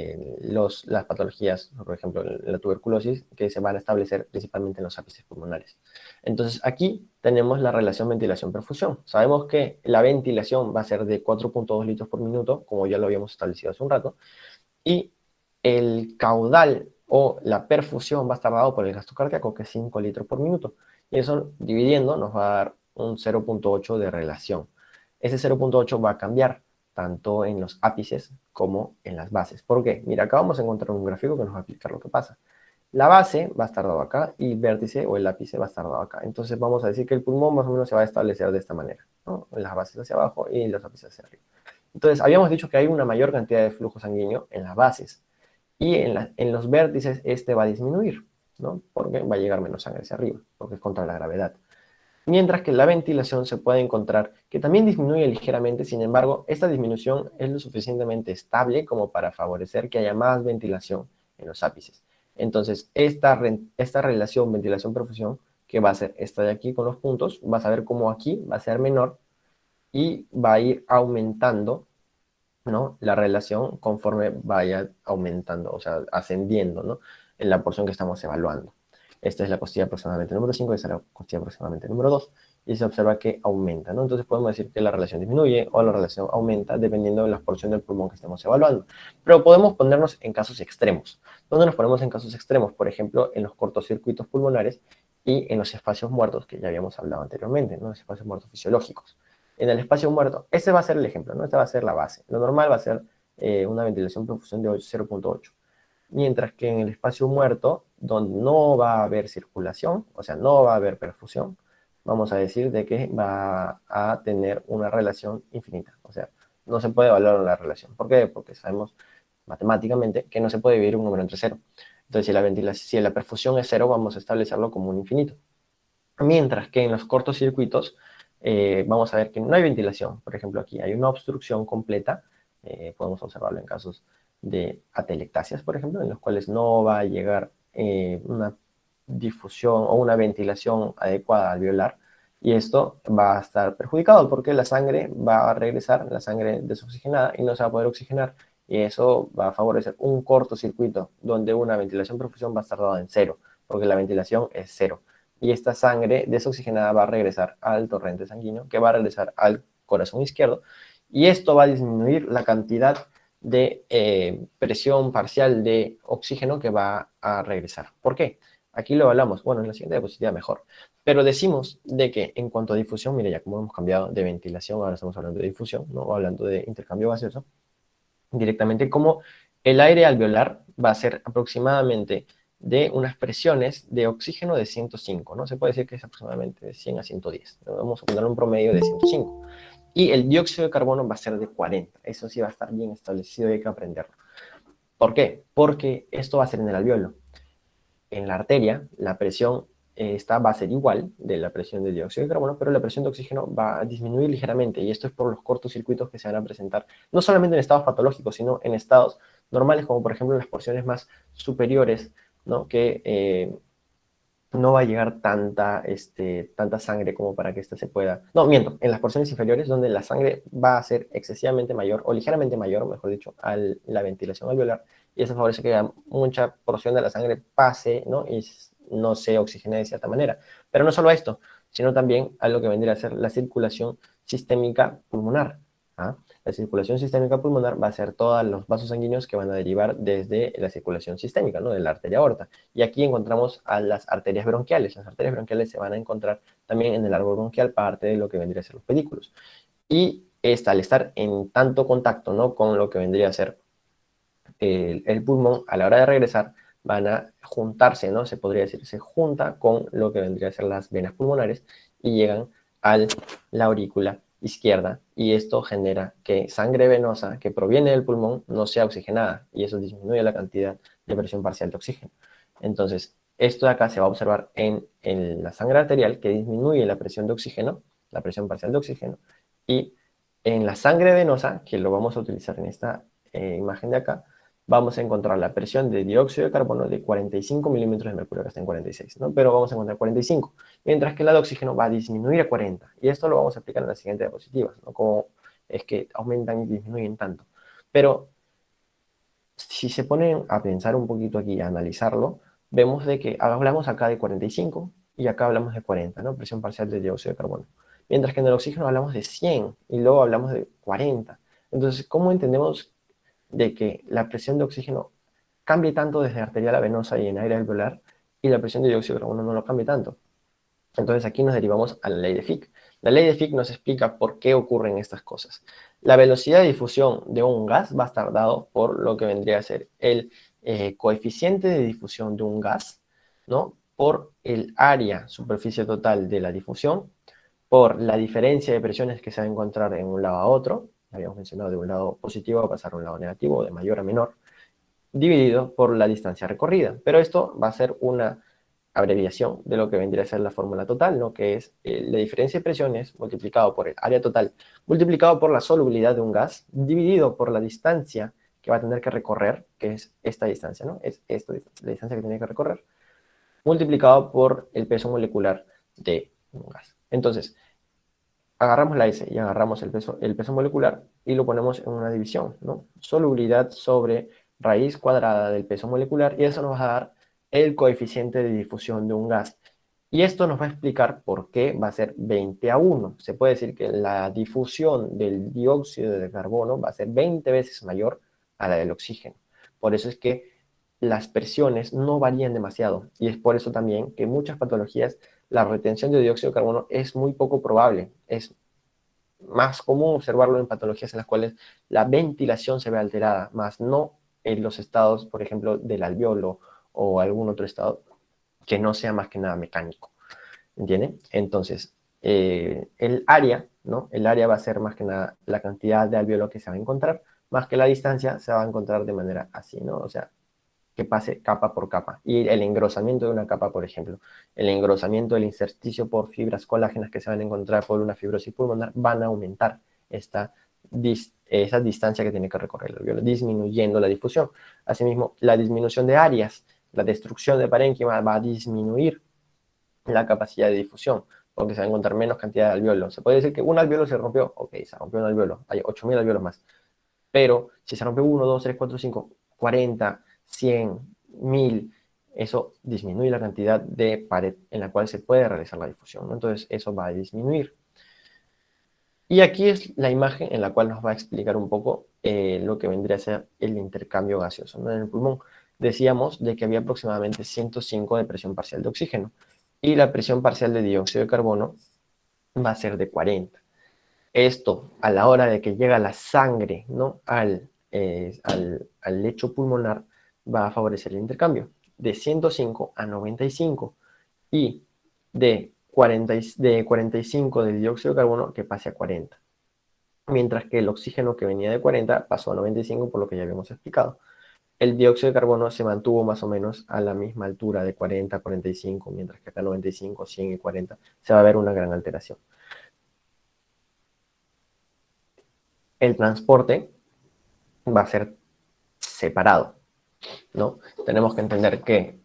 las patologías, por ejemplo, la tuberculosis, que se van a establecer principalmente en los ápices pulmonares. Entonces, aquí tenemos la relación ventilación-perfusión. Sabemos que la ventilación va a ser de 4.2 litros por minuto, como ya lo habíamos establecido hace un rato, y el caudal o la perfusión va a estar dado por el gasto cardíaco, que es 5 litros por minuto. Y eso dividiendo nos va a dar un 0.8 de relación. Ese 0.8 va a cambiar tanto en los ápices como en las bases. ¿Por qué? Mira, acá vamos a encontrar un gráfico que nos va a explicar lo que pasa. La base va a estar dado acá y el vértice o el ápice va a estar dado acá. Entonces vamos a decir que el pulmón más o menos se va a establecer de esta manera, ¿no? Las bases hacia abajo y los ápices hacia arriba. Entonces, habíamos dicho que hay una mayor cantidad de flujo sanguíneo en las bases y en los vértices este va a disminuir, ¿no? Porque va a llegar menos sangre hacia arriba, porque es contra la gravedad. Mientras que la ventilación se puede encontrar que también disminuye ligeramente, sin embargo, esta disminución es lo suficientemente estable como para favorecer que haya más ventilación en los ápices. Entonces, esta relación ventilación-perfusión, que va a ser esta de aquí con los puntos, vas a ver cómo aquí va a ser menor y va a ir aumentando, ¿no? La relación conforme vaya aumentando, o sea, ascendiendo, ¿no? En la porción que estamos evaluando. Esta es la costilla aproximadamente número 5, esta es la costilla aproximadamente número 2, y se observa que aumenta, ¿no? Entonces podemos decir que la relación disminuye o la relación aumenta dependiendo de la porción del pulmón que estemos evaluando. Pero podemos ponernos en casos extremos. ¿Dónde nos ponemos en casos extremos? Por ejemplo, en los cortocircuitos pulmonares y en los espacios muertos que ya habíamos hablado anteriormente, ¿no? Los espacios muertos fisiológicos. En el espacio muerto, este va a ser el ejemplo, ¿no? Esta va a ser la base. Lo normal va a ser una ventilación-perfusión de 0.8. Mientras que en el espacio muerto, donde no va a haber circulación, o sea, no va a haber perfusión, vamos a decir de que va a tener una relación infinita. O sea, no se puede evaluar la relación. ¿Por qué? Porque sabemos matemáticamente que no se puede dividir un número entre cero. Entonces, si la perfusión es cero, vamos a establecerlo como un infinito. Mientras que en los cortocircuitos vamos a ver que no hay ventilación. Por ejemplo, aquí hay una obstrucción completa. Podemos observarlo en casos de atelectasias, por ejemplo, en los cuales no va a llegar una difusión o una ventilación adecuada alveolar. Y esto va a estar perjudicado porque la sangre va a regresar, la sangre desoxigenada, y no se va a poder oxigenar. Y eso va a favorecer un cortocircuito donde una ventilación-perfusión va a estar dada en cero, porque la ventilación es cero. Y esta sangre desoxigenada va a regresar al torrente sanguíneo, que va a regresar al corazón izquierdo, y esto va a disminuir la cantidad de presión parcial de oxígeno que va a regresar. ¿Por qué? Aquí lo hablamos, bueno, en la siguiente diapositiva mejor, pero decimos de que en cuanto a difusión, mire ya como hemos cambiado de ventilación, ahora estamos hablando de difusión, ¿no? Hablando de intercambio gaseoso, directamente como el aire alveolar va a ser aproximadamente de unas presiones de oxígeno de 105, ¿no? Se puede decir que es aproximadamente de 100 a 110. Vamos a poner un promedio de 105. Y el dióxido de carbono va a ser de 40. Eso sí va a estar bien establecido y hay que aprenderlo. ¿Por qué? Porque esto va a ser en el alveolo. En la arteria, la presión esta va a ser igual de la presión de dióxido de carbono, pero la presión de oxígeno va a disminuir ligeramente, y esto es por los cortocircuitos que se van a presentar, no solamente en estados patológicos, sino en estados normales, como por ejemplo en las porciones más superiores, ¿no? Que no va a llegar tanta sangre como para que ésta se pueda... No, miento, en las porciones inferiores, donde la sangre va a ser excesivamente mayor, o ligeramente mayor, mejor dicho, a la ventilación alveolar, y eso favorece que mucha porción de la sangre pase, ¿no? Y no se oxigene de cierta manera. Pero no solo a esto, sino también a lo que vendría a ser la circulación sistémica pulmonar. ¿Ah? La circulación sistémica pulmonar va a ser todos los vasos sanguíneos que van a derivar desde la circulación sistémica, ¿no? De la arteria aorta. Y aquí encontramos a las arterias bronquiales. Las arterias bronquiales se van a encontrar también en el árbol bronquial, parte de lo que vendría a ser los pedículos. Y al estar en tanto contacto, ¿no? Con lo que vendría a ser el pulmón, a la hora de regresar, van a juntarse, ¿no? Se podría decir, se junta con lo que vendría a ser las venas pulmonares y llegan a la aurícula izquierda, y esto genera que sangre venosa que proviene del pulmón no sea oxigenada, y eso disminuye la cantidad de presión parcial de oxígeno. Entonces, esto de acá se va a observar en la sangre arterial, que disminuye la presión de oxígeno, la presión parcial de oxígeno, y en la sangre venosa, que lo vamos a utilizar en esta imagen de acá, vamos a encontrar la presión de dióxido de carbono de 45 milímetros de mercurio, que está en 46, ¿no? Pero vamos a encontrar 45, mientras que la de oxígeno va a disminuir a 40. Y esto lo vamos a explicar en las siguientes diapositivas, ¿no? Cómo es que aumentan y disminuyen tanto. Pero si se ponen a pensar un poquito aquí, a analizarlo, vemos de que hablamos acá de 45 y acá hablamos de 40, ¿no? Presión parcial de dióxido de carbono. Mientras que en el oxígeno hablamos de 100 y luego hablamos de 40. Entonces, ¿cómo entendemos de que la presión de oxígeno cambie tanto desde arterial a venosa y en aire alveolar y la presión de dióxido de carbono no lo cambie tanto? Entonces aquí nos derivamos a la ley de Fick. La ley de Fick nos explica por qué ocurren estas cosas. La velocidad de difusión de un gas va a estar dado por lo que vendría a ser el coeficiente de difusión de un gas, ¿no? Por el área, superficie total de la difusión, por la diferencia de presiones que se va a encontrar en un lado a otro, habíamos mencionado de un lado positivo a pasar a un lado negativo, de mayor a menor, dividido por la distancia recorrida. Pero esto va a ser una abreviación de lo que vendría a ser la fórmula total, ¿no? Que es la diferencia de presiones multiplicado por el área total, multiplicado por la solubilidad de un gas, dividido por la distancia que va a tener que recorrer, que es esta distancia, ¿no? Es esta distancia, la distancia que tiene que recorrer, multiplicado por el peso molecular de un gas. Entonces, agarramos la S y agarramos el peso molecular y lo ponemos en una división, ¿no? Solubilidad sobre raíz cuadrada del peso molecular, y eso nos va a dar el coeficiente de difusión de un gas. Y esto nos va a explicar por qué va a ser 20:1. Se puede decir que la difusión del dióxido de carbono va a ser 20 veces mayor a la del oxígeno. Por eso es que las presiones no varían demasiado, y es por eso también que en muchas patologías la retención de dióxido de carbono es muy poco probable. Es más común observarlo en patologías en las cuales la ventilación se ve alterada, más no en los estados, por ejemplo, del alveolo o algún otro estado que no sea más que nada mecánico. ¿Entienden? Entonces, el área, ¿no? El área va a ser más que nada la cantidad de alveolo que se va a encontrar, más que la distancia se va a encontrar de manera así, ¿no? O sea, que pase capa por capa. Y el engrosamiento de una capa, por ejemplo, el engrosamiento del intersticio por fibras colágenas que se van a encontrar por una fibrosis pulmonar van a aumentar esa distancia que tiene que recorrer el alveolo, disminuyendo la difusión. Asimismo, la disminución de áreas, la destrucción de parénquima va a disminuir la capacidad de difusión, porque se va a encontrar menos cantidad de alveolos. Se puede decir que un alveolo se rompió, ok, se rompió un alveolo, hay 8.000 alveolos más. Pero si se rompe 1, 2, 3, 4, 5, 40, 100, 1000, eso disminuye la cantidad de pared en la cual se puede realizar la difusión, ¿no? Entonces eso va a disminuir. Y aquí es la imagen en la cual nos va a explicar un poco lo que vendría a ser el intercambio gaseoso, ¿no? En el pulmón decíamos de que había aproximadamente 105 de presión parcial de oxígeno y la presión parcial de dióxido de carbono va a ser de 40. Esto, a la hora de que llega la sangre, ¿no? al lecho pulmonar, va a favorecer el intercambio de 105 a 95 y de 45 del dióxido de carbono que pase a 40. Mientras que el oxígeno que venía de 40 pasó a 95, por lo que ya habíamos explicado. El dióxido de carbono se mantuvo más o menos a la misma altura de 40 a 45, mientras que acá 95, 100 y 40 se va a ver una gran alteración. El transporte va a ser separado, ¿no? Tenemos que entender que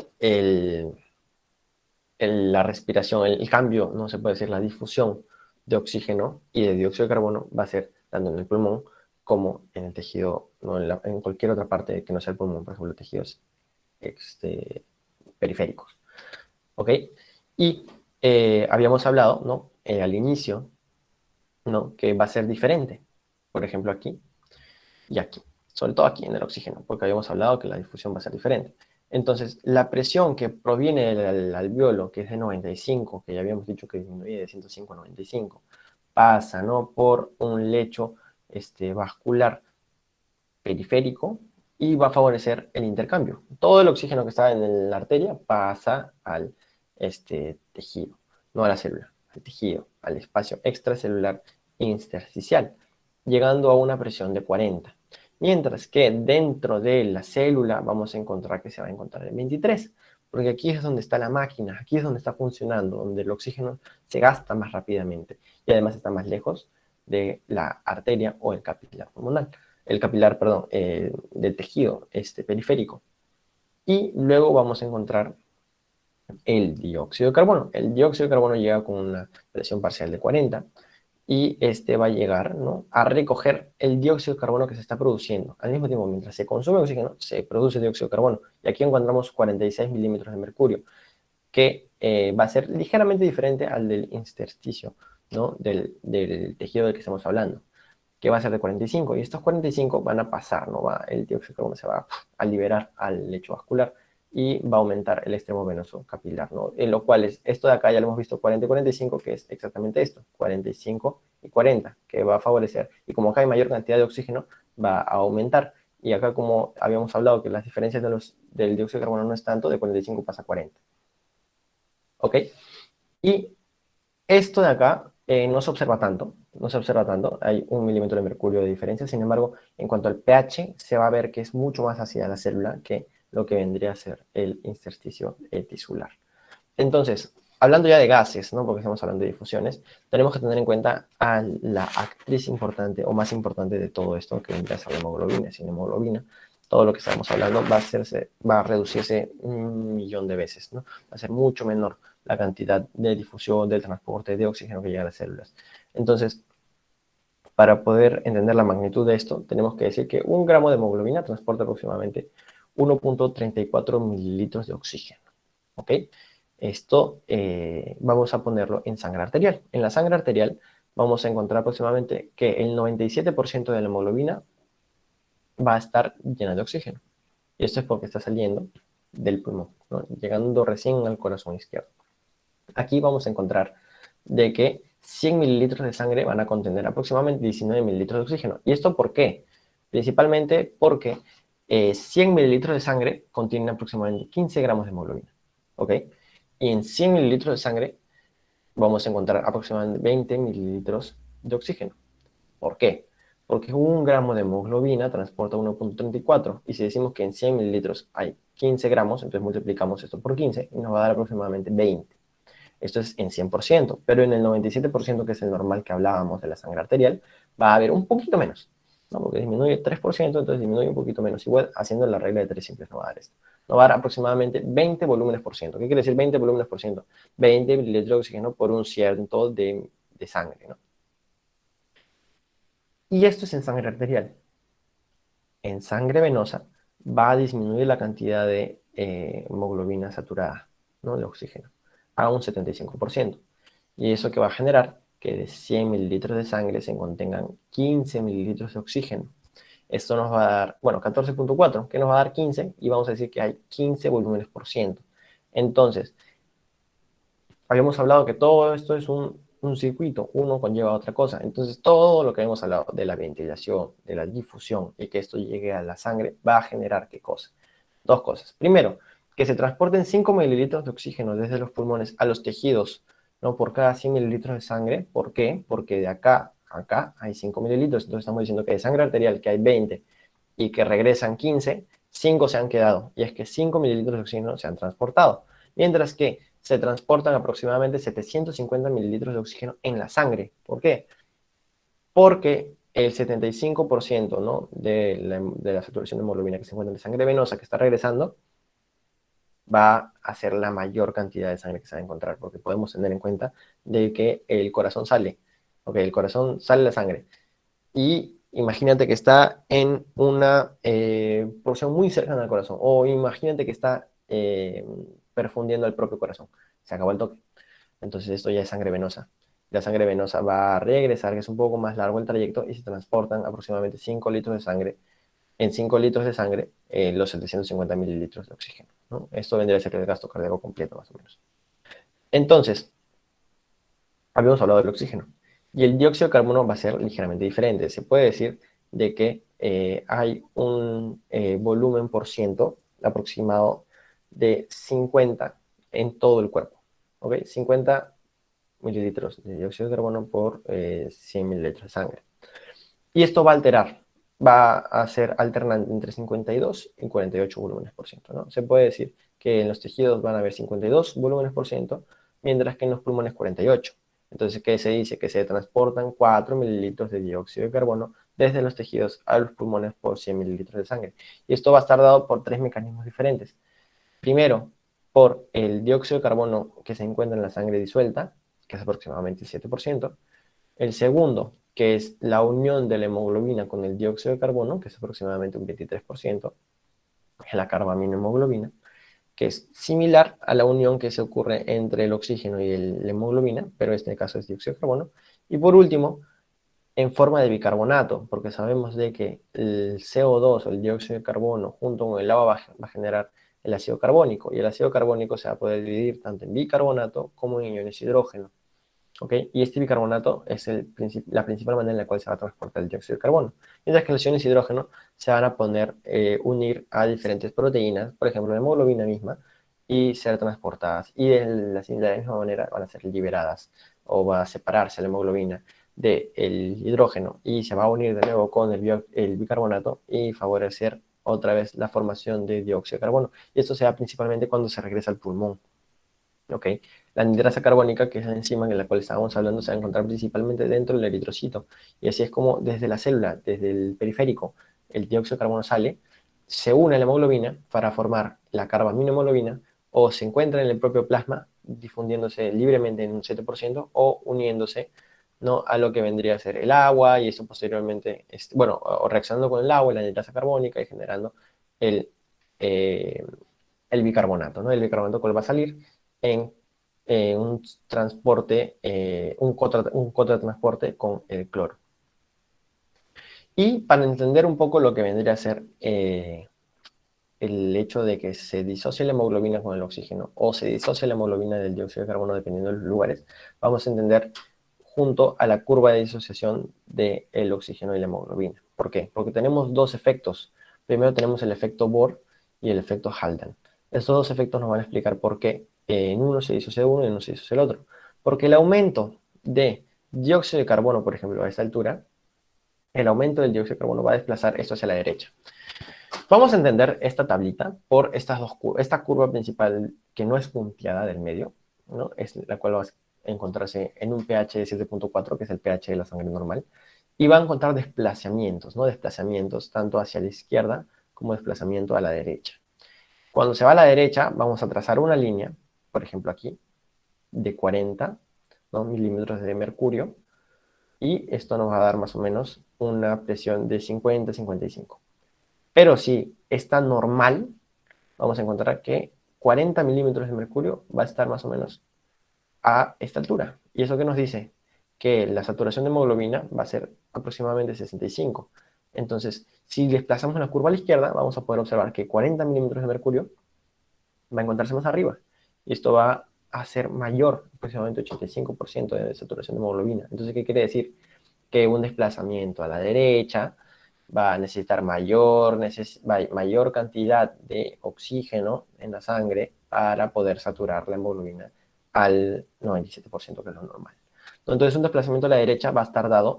la respiración, el cambio, no se puede decir, la difusión de oxígeno y de dióxido de carbono va a ser tanto en el pulmón como en el tejido, no en cualquier otra parte que no sea el pulmón, por ejemplo, tejidos periféricos. ¿Ok? Y habíamos hablado, ¿no? Al inicio, ¿no? Que va a ser diferente. Por ejemplo, aquí y aquí. Sobre todo aquí en el oxígeno, porque habíamos hablado que la difusión va a ser diferente. Entonces, la presión que proviene del alveolo, que es de 95, que ya habíamos dicho que disminuye de 105 a 95, pasa, ¿no? Por un lecho vascular periférico y va a favorecer el intercambio. Todo el oxígeno que está en la arteria pasa al tejido, no a la célula, al tejido, al espacio extracelular intersticial, llegando a una presión de 40. Mientras que dentro de la célula vamos a encontrar que se va a encontrar en 23, porque aquí es donde está la máquina, aquí es donde está funcionando, donde el oxígeno se gasta más rápidamente y además está más lejos de la arteria o el capilar pulmonar, el capilar, perdón, del tejido periférico. Y luego vamos a encontrar el dióxido de carbono. El dióxido de carbono llega con una presión parcial de 40 y este va a llegar, ¿no?, a recoger el dióxido de carbono que se está produciendo. Al mismo tiempo, mientras se consume oxígeno, se produce dióxido de carbono. Y aquí encontramos 46 milímetros de mercurio, que va a ser ligeramente diferente al del intersticio, ¿no?, del tejido del que estamos hablando, que va a ser de 45. Y estos 45 van a pasar, ¿no? El dióxido de carbono se va a liberar al lecho vascular y va a aumentar el extremo venoso capilar, ¿no? En lo cual esto de acá ya lo hemos visto, 40 y 45, que es exactamente esto, 45 y 40, que va a favorecer. Y como acá hay mayor cantidad de oxígeno, va a aumentar. Y acá, como habíamos hablado, que las diferencias del dióxido de carbono no es tanto, de 45 pasa a 40. ¿Ok? Y esto de acá no se observa tanto, no se observa tanto, hay 1 milímetro de mercurio de diferencia. Sin embargo, en cuanto al pH, se va a ver que es mucho más ácida la célula que lo que vendría a ser el intersticio tisular. Entonces, hablando ya de gases, ¿no?, porque estamos hablando de difusiones, tenemos que tener en cuenta a la actriz importante o más importante de todo esto, que vendría a ser la hemoglobina. Sin hemoglobina, todo lo que estamos hablando va a reducirse 1.000.000 de veces, ¿no? Va a ser mucho menor la cantidad de difusión del transporte de oxígeno que llega a las células. Entonces, para poder entender la magnitud de esto, tenemos que decir que 1 gramo de hemoglobina transporta aproximadamente 1.34 mililitros de oxígeno. ¿Ok? Esto vamos a ponerlo en sangre arterial. En la sangre arterial vamos a encontrar aproximadamente que el 97% de la hemoglobina va a estar llena de oxígeno. Y esto es porque está saliendo del pulmón, ¿no?, llegando recién al corazón izquierdo. Aquí vamos a encontrar de que 100 mililitros de sangre van a contener aproximadamente 19 mililitros de oxígeno. ¿Y esto por qué? Principalmente porque 100 mililitros de sangre contienen aproximadamente 15 gramos de hemoglobina. ¿Ok? Y en 100 mililitros de sangre vamos a encontrar aproximadamente 20 mililitros de oxígeno. ¿Por qué? Porque 1 gramo de hemoglobina transporta 1.34. Y si decimos que en 100 mililitros hay 15 gramos, entonces multiplicamos esto por 15 y nos va a dar aproximadamente 20. Esto es en 100%, pero en el 97%, que es el normal que hablábamos de la sangre arterial, va a haber un poquito menos, ¿no? Porque disminuye 3%, entonces disminuye un poquito menos. Igual, haciendo la regla de 3 simples, no va a dar esto. No va a dar aproximadamente 20 volúmenes por ciento. ¿Qué quiere decir 20 volúmenes por ciento? 20 mililitros de oxígeno por un ciento de sangre, ¿no? Y esto es en sangre arterial. En sangre venosa va a disminuir la cantidad de hemoglobina saturada, ¿no?, de oxígeno, a un 75%. Y eso que va a generar que de 100 mililitros de sangre se contengan 15 mililitros de oxígeno. Esto nos va a dar, bueno, 14.4, que nos va a dar 15, y vamos a decir que hay 15 volúmenes por ciento. Entonces, habíamos hablado que todo esto es un circuito, uno conlleva a otra cosa. Entonces, todo lo que hemos hablado de la ventilación, de la difusión y que esto llegue a la sangre, va a generar ¿qué cosa? Dos cosas. Primero, que se transporten 5 mililitros de oxígeno desde los pulmones a los tejidos, ¿no?, por cada 100 mililitros de sangre. ¿Por qué? Porque de acá a acá hay 5 mililitros. Entonces, estamos diciendo que de sangre arterial, que hay 20 y que regresan 15, 5 se han quedado. Y es que 5 mililitros de oxígeno se han transportado. Mientras que se transportan aproximadamente 750 mililitros de oxígeno en la sangre. ¿Por qué? Porque el 75%, ¿no?, de la saturación de hemoglobina que se encuentra en la sangre venosa que está regresando va a ser la mayor cantidad de sangre que se va a encontrar, porque podemos tener en cuenta de que el corazón sale, ¿ok? El corazón sale la sangre. Y imagínate que está en una porción muy cercana al corazón, o imagínate que está perfundiendo el propio corazón. Se acabó el toque. Entonces esto ya es sangre venosa. La sangre venosa va a regresar, que es un poco más largo el trayecto, y se transportan aproximadamente 5 litros de sangre. En 5 litros de sangre, los 750 mililitros de oxígeno, ¿no? Esto vendría a ser el gasto cardíaco completo, más o menos. Entonces, habíamos hablado del oxígeno. Y el dióxido de carbono va a ser ligeramente diferente. Se puede decir de que hay un volumen por ciento aproximado de 50 en todo el cuerpo. ¿Ok? 50 mililitros de dióxido de carbono por 100 mililitros de sangre. Y esto va a alterar, va a ser alternante entre 52 y 48 volúmenes por ciento, ¿no? Se puede decir que en los tejidos van a haber 52 volúmenes por ciento, mientras que en los pulmones 48. Entonces, ¿qué se dice? Que se transportan 4 mililitros de dióxido de carbono desde los tejidos a los pulmones por 100 mililitros de sangre. Y esto va a estar dado por 3 mecanismos diferentes. Primero, por el dióxido de carbono que se encuentra en la sangre disuelta, que es aproximadamente el 7%. El segundo, que es la unión de la hemoglobina con el dióxido de carbono, que es aproximadamente un 23%, es la carbaminohemoglobina, que es similar a la unión que se ocurre entre el oxígeno y la hemoglobina, pero en este caso es dióxido de carbono. Y por último, en forma de bicarbonato, porque sabemos de que el CO2 o el dióxido de carbono junto con el agua va a generar el ácido carbónico, y el ácido carbónico se va a poder dividir tanto en bicarbonato como en iones hidrógeno. ¿Ok? Y este bicarbonato es la principal manera en la cual se va a transportar el dióxido de carbono. Mientras que los iones de hidrógeno se van a poner, unir a diferentes proteínas, por ejemplo, la hemoglobina misma, y ser transportadas. Y de la misma manera van a ser liberadas, o va a separarse la hemoglobina del hidrógeno, y se va a unir de nuevo con el bicarbonato y favorecer otra vez la formación de dióxido de carbono. Y esto se da principalmente cuando se regresa al pulmón. ¿Ok? La anidrasa carbónica, que es la enzima en la cual estábamos hablando, se va a encontrar principalmente dentro del eritrocito. Y así es como desde la célula, desde el periférico, el dióxido de carbono sale, se une a la hemoglobina para formar la carbaminohemoglobina, o se encuentra en el propio plasma, difundiéndose libremente en un 7%, o uniéndose, ¿no?, a lo que vendría a ser el agua, y eso posteriormente, bueno, o reaccionando con el agua, la anidrasa carbónica, y generando el, eh, el bicarbonato, ¿no? El bicarbonato cual va a salir en un transporte, un cotratransporte con el cloro. Y para entender un poco lo que vendría a ser el hecho de que se disocie la hemoglobina con el oxígeno, o se disocie la hemoglobina del dióxido de carbono dependiendo de los lugares, vamos a entender junto a la curva de disociación del oxígeno y la hemoglobina. ¿Por qué? Porque tenemos dos efectos. Primero tenemos el efecto Bohr y el efecto Haldane. Estos dos efectos nos van a explicar por qué en uno se disocia uno y en uno se disocia el otro. Porque el aumento de dióxido de carbono, por ejemplo, a esta altura, el aumento del dióxido de carbono va a desplazar esto hacia la derecha. Vamos a entender esta tablita por esta curva principal que no es punteada del medio, ¿no? Es la cual va a encontrarse en un pH de 7.4, que es el pH de la sangre normal, y va a encontrar desplazamientos, ¿no? Desplazamientos tanto hacia la izquierda como desplazamiento a la derecha. Cuando se va a la derecha, vamos a trazar una línea, por ejemplo aquí, de 40, ¿no?, milímetros de mercurio, y esto nos va a dar más o menos una presión de 50-55. Pero si está normal, vamos a encontrar que 40 milímetros de mercurio va a estar más o menos a esta altura. ¿Y eso qué nos dice? Que la saturación de hemoglobina va a ser aproximadamente 65. Entonces, si desplazamos la curva a la izquierda, vamos a poder observar que 40 milímetros de mercurio va a encontrarse más arriba. Y esto va a ser mayor, aproximadamente 85% de saturación de hemoglobina. Entonces, ¿qué quiere decir? Que un desplazamiento a la derecha va a necesitar mayor cantidad de oxígeno en la sangre para poder saturar la hemoglobina al 97%, que es lo normal. Entonces, un desplazamiento a la derecha va a estar dado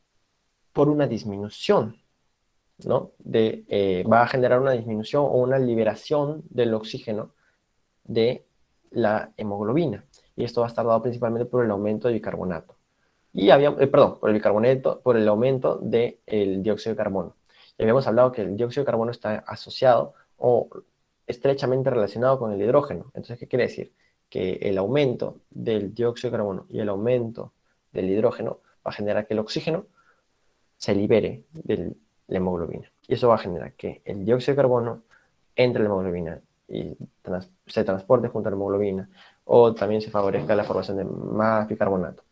por una disminución, ¿no? Va a generar una disminución o una liberación del oxígeno de la hemoglobina. Y esto va a estar dado principalmente por el aumento de bicarbonato. Y por el bicarbonato, por el aumento del dióxido de carbono. Y habíamos hablado que el dióxido de carbono está asociado o estrechamente relacionado con el hidrógeno. Entonces, ¿qué quiere decir? Que el aumento del dióxido de carbono y el aumento del hidrógeno va a generar que el oxígeno se libere de la hemoglobina. Y eso va a generar que el dióxido de carbono entre la hemoglobina y se transporte junto a la hemoglobina, o también se favorezca la formación de más bicarbonato.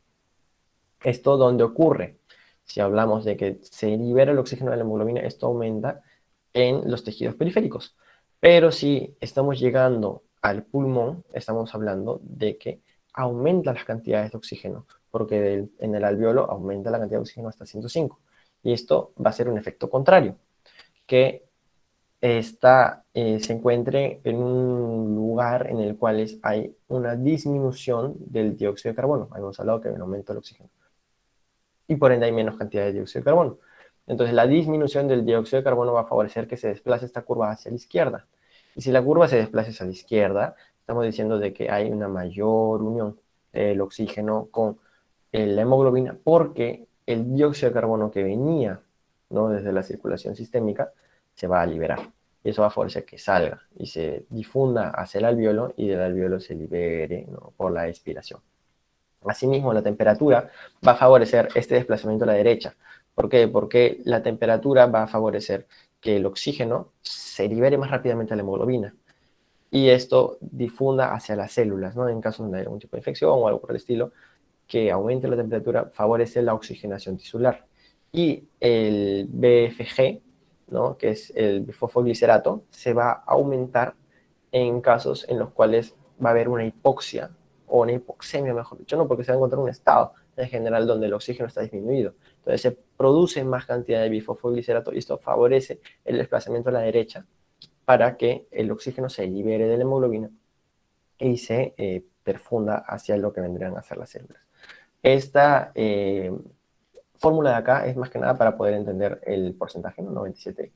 ¿Esto dónde ocurre? Si hablamos de que se libera el oxígeno de la hemoglobina, esto aumenta en los tejidos periféricos. Pero si estamos llegando al pulmón, estamos hablando de que aumenta las cantidades de oxígeno, porque en el alveolo aumenta la cantidad de oxígeno hasta 105. Y esto va a ser un efecto contrario, que se encuentre en un lugar en el cual hay una disminución del dióxido de carbono. Habíamos hablado que hay un aumento del oxígeno. Y por ende hay menos cantidad de dióxido de carbono. Entonces la disminución del dióxido de carbono va a favorecer que se desplace esta curva hacia la izquierda. Y si la curva se desplaza hacia la izquierda, estamos diciendo de que hay una mayor unión del oxígeno con la hemoglobina, porque el dióxido de carbono que venía, ¿no?, desde la circulación sistémica se va a liberar. Y eso va a favorecer que salga y se difunda hacia el alveolo y del alveolo se libere, ¿no?, por la expiración. Asimismo, la temperatura va a favorecer este desplazamiento a la derecha. ¿Por qué? Porque la temperatura va a favorecer que el oxígeno se libere más rápidamente a la hemoglobina y esto difunda hacia las células, ¿no? En caso de algún tipo de infección o algo por el estilo, que aumente la temperatura favorece la oxigenación tisular. Y el BFG, ¿no?, que es el bifosfoglicerato, se va a aumentar en casos en los cuales va a haber una hipoxia o una hipoxemia, mejor dicho, ¿no?, porque se va a encontrar un estado en general donde el oxígeno está disminuido. Entonces se produce más cantidad de bifosfoglicerato y esto favorece el desplazamiento a la derecha para que el oxígeno se libere de la hemoglobina y se perfunda hacia lo que vendrían a ser las células. Esta fórmula de acá es más que nada para poder entender el porcentaje, ¿no? 97,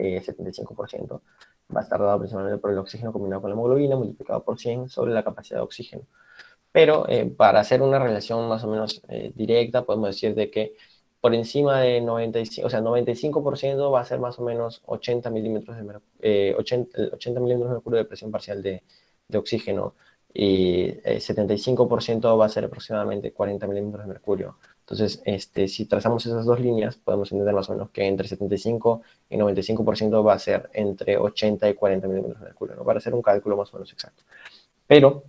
75%. Va a estar dado principalmente por el oxígeno combinado con la hemoglobina multiplicado por 100 sobre la capacidad de oxígeno. Pero para hacer una relación más o menos directa, podemos decir de que por encima de 95, o sea, 95% va a ser más o menos 80 milímetros de 80 milímetros de mercurio de presión parcial de oxígeno y 75% va a ser aproximadamente 40 milímetros de mercurio. Entonces, si trazamos esas dos líneas, podemos entender más o menos que entre 75 y 95% va a ser entre 80 y 40 milímetros de mercurio, ¿no?, para hacer un cálculo más o menos exacto. Pero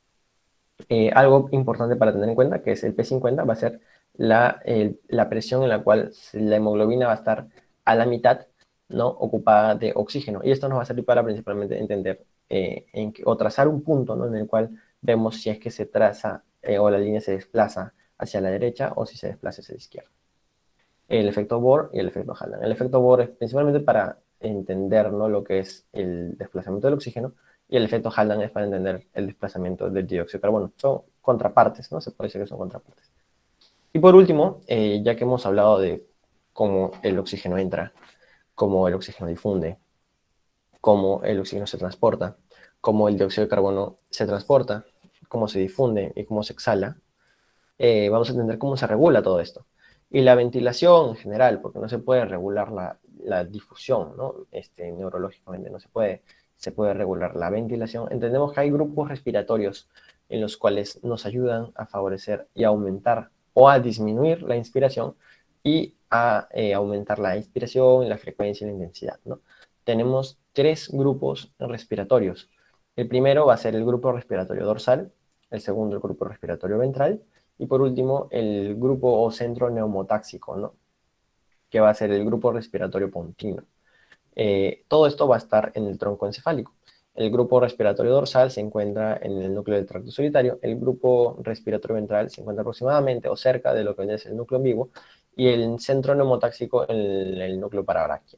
algo importante para tener en cuenta, que es el P50, va a ser la presión en la cual la hemoglobina va a estar a la mitad, ¿no?, ocupada de oxígeno. Y esto nos va a servir para principalmente entender o trazar un punto, ¿no?, en el cual vemos si es que se traza o la línea se desplaza hacia la derecha o si se desplaza hacia la izquierda. El efecto Bohr y el efecto Haldane. El efecto Bohr es principalmente para entender, ¿no?, lo que es el desplazamiento del oxígeno, y el efecto Haldane es para entender el desplazamiento del dióxido de carbono. Son contrapartes, ¿no? Se puede decir que son contrapartes. Y por último, ya que hemos hablado de cómo el oxígeno entra, cómo el oxígeno difunde, cómo el oxígeno se transporta, cómo el dióxido de carbono se transporta, cómo se difunde y cómo se exhala, vamos a entender cómo se regula todo esto. Y la ventilación en general, porque no se puede regular la difusión, ¿no? Neurológicamente no se puede, se puede regular la ventilación. Entendemos que hay grupos respiratorios en los cuales nos ayudan a favorecer y aumentar o a disminuir la inspiración y a aumentar la inspiración, la frecuencia y la intensidad, ¿no? Tenemos tres grupos respiratorios. El primero va a ser el grupo respiratorio dorsal, el segundo el grupo respiratorio ventral, y por último, el grupo o centro neumotáxico, ¿no?, que va a ser el grupo respiratorio pontino. Todo esto va a estar en el tronco encefálico. El grupo respiratorio dorsal se encuentra en el núcleo del tracto solitario, el grupo respiratorio ventral se encuentra aproximadamente o cerca de lo que es el núcleo ambiguo, y el centro neumotáxico en el núcleo parabraquial.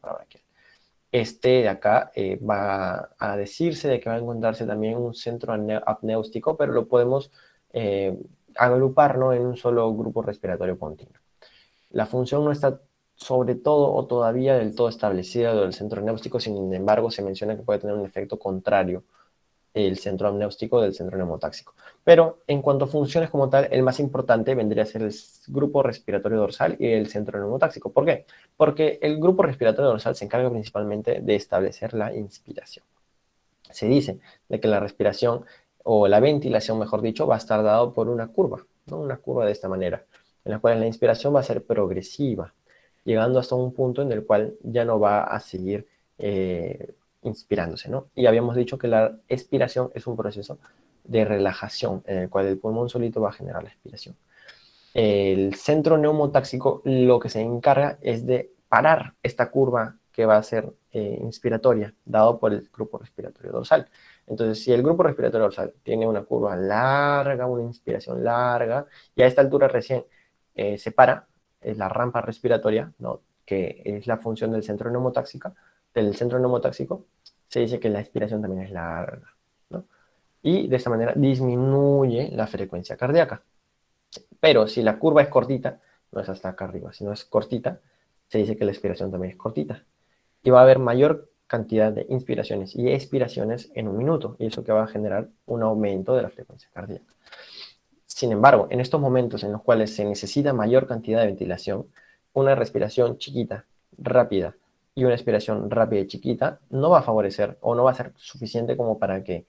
Este de acá va a decirse de que va a encontrarse también un centro apnéustico, pero lo podemos agrupar, ¿no?, en un solo grupo respiratorio pontino. La función no está sobre todo o todavía del todo establecida del centro apnéustico, sin embargo se menciona que puede tener un efecto contrario el centro apnéustico del centro neumotáxico. Pero en cuanto a funciones como tal, el más importante vendría a ser el grupo respiratorio dorsal y el centro neumotáxico. ¿Por qué? Porque el grupo respiratorio dorsal se encarga principalmente de establecer la inspiración. Se dice de que la respiración o la ventilación, mejor dicho, va a estar dado por una curva, ¿no?, una curva de esta manera, en la cual la inspiración va a ser progresiva, llegando hasta un punto en el cual ya no va a seguir inspirándose, ¿no? Y habíamos dicho que la expiración es un proceso de relajación en el cual el pulmón solito va a generar la expiración. El centro neumotáxico lo que se encarga es de parar esta curva que va a ser inspiratoria, dado por el grupo respiratorio dorsal. Entonces, si el grupo respiratorio dorsal tiene una curva larga, una inspiración larga, y a esta altura recién se para, es la rampa respiratoria, ¿no?, que es la función del centro neumotáxica, del centro neumotáxico, se dice que la expiración también es larga, ¿no? Y de esta manera disminuye la frecuencia cardíaca. Pero si la curva es cortita, no es hasta acá arriba, sino es cortita, se dice que la expiración también es cortita. Y va a haber mayor cantidad de inspiraciones y expiraciones en un minuto, y eso que va a generar un aumento de la frecuencia cardíaca. Sin embargo, en estos momentos en los cuales se necesita mayor cantidad de ventilación, una respiración chiquita, rápida, y una expiración rápida y chiquita no va a favorecer o no va a ser suficiente como para que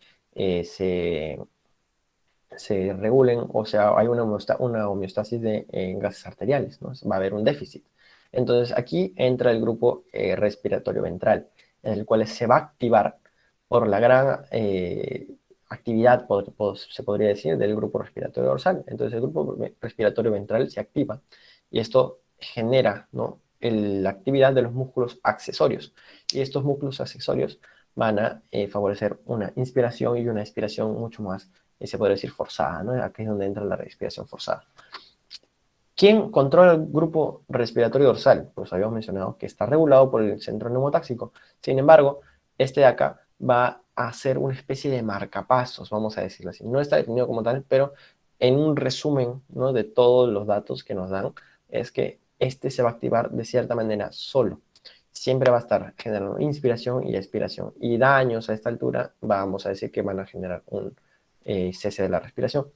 se regulen, o sea, hay una homeostasis de gases arteriales, ¿no? Va a haber un déficit. Entonces aquí entra el grupo respiratorio ventral, en el cual se va a activar por la gran actividad, se podría decir, del grupo respiratorio dorsal. Entonces el grupo respiratorio ventral se activa y esto genera, ¿no?, la actividad de los músculos accesorios. Y estos músculos accesorios van a favorecer una inspiración y una expiración mucho más, se podría decir, forzada, ¿no? Aquí es donde entra la respiración forzada. ¿Quién controla el grupo respiratorio dorsal? Pues habíamos mencionado que está regulado por el centro neumotáxico. Sin embargo, este de acá va a ser una especie de marcapasos, vamos a decirlo así. No está definido como tal, pero en un resumen, ¿no?, de todos los datos que nos dan, es que este se va a activar de cierta manera solo. Siempre va a estar generando inspiración y expiración. Y daños a esta altura, vamos a decir que van a generar un cese de la respiración.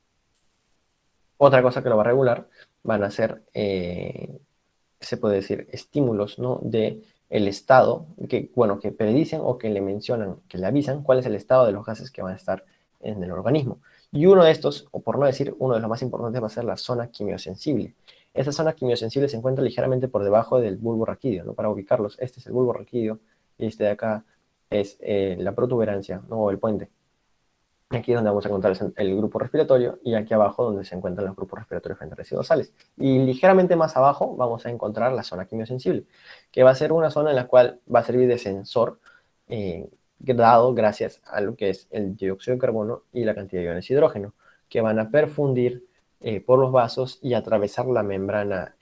Otra cosa que lo va a regular van a ser, se puede decir, estímulos, ¿no?, de el estado, que, bueno, que predicen o que le mencionan, que le avisan cuál es el estado de los gases que van a estar en el organismo. Y uno de estos, o por no decir uno de los más importantes, va a ser la zona quimiosensible. Esta zona quimiosensible se encuentra ligeramente por debajo del bulbo raquídeo, ¿no? Para ubicarlos, este es el bulbo raquídeo y este de acá es la protuberancia, ¿no?, o el puente. Aquí es donde vamos a encontrar el grupo respiratorio y aquí abajo donde se encuentran los grupos respiratorios ventrales y dorsales. Y ligeramente más abajo vamos a encontrar la zona quimiosensible, que va a ser una zona en la cual va a servir de sensor dado gracias a lo que es el dióxido de carbono y la cantidad de iones de hidrógeno, que van a perfundir por los vasos y atravesar la membrana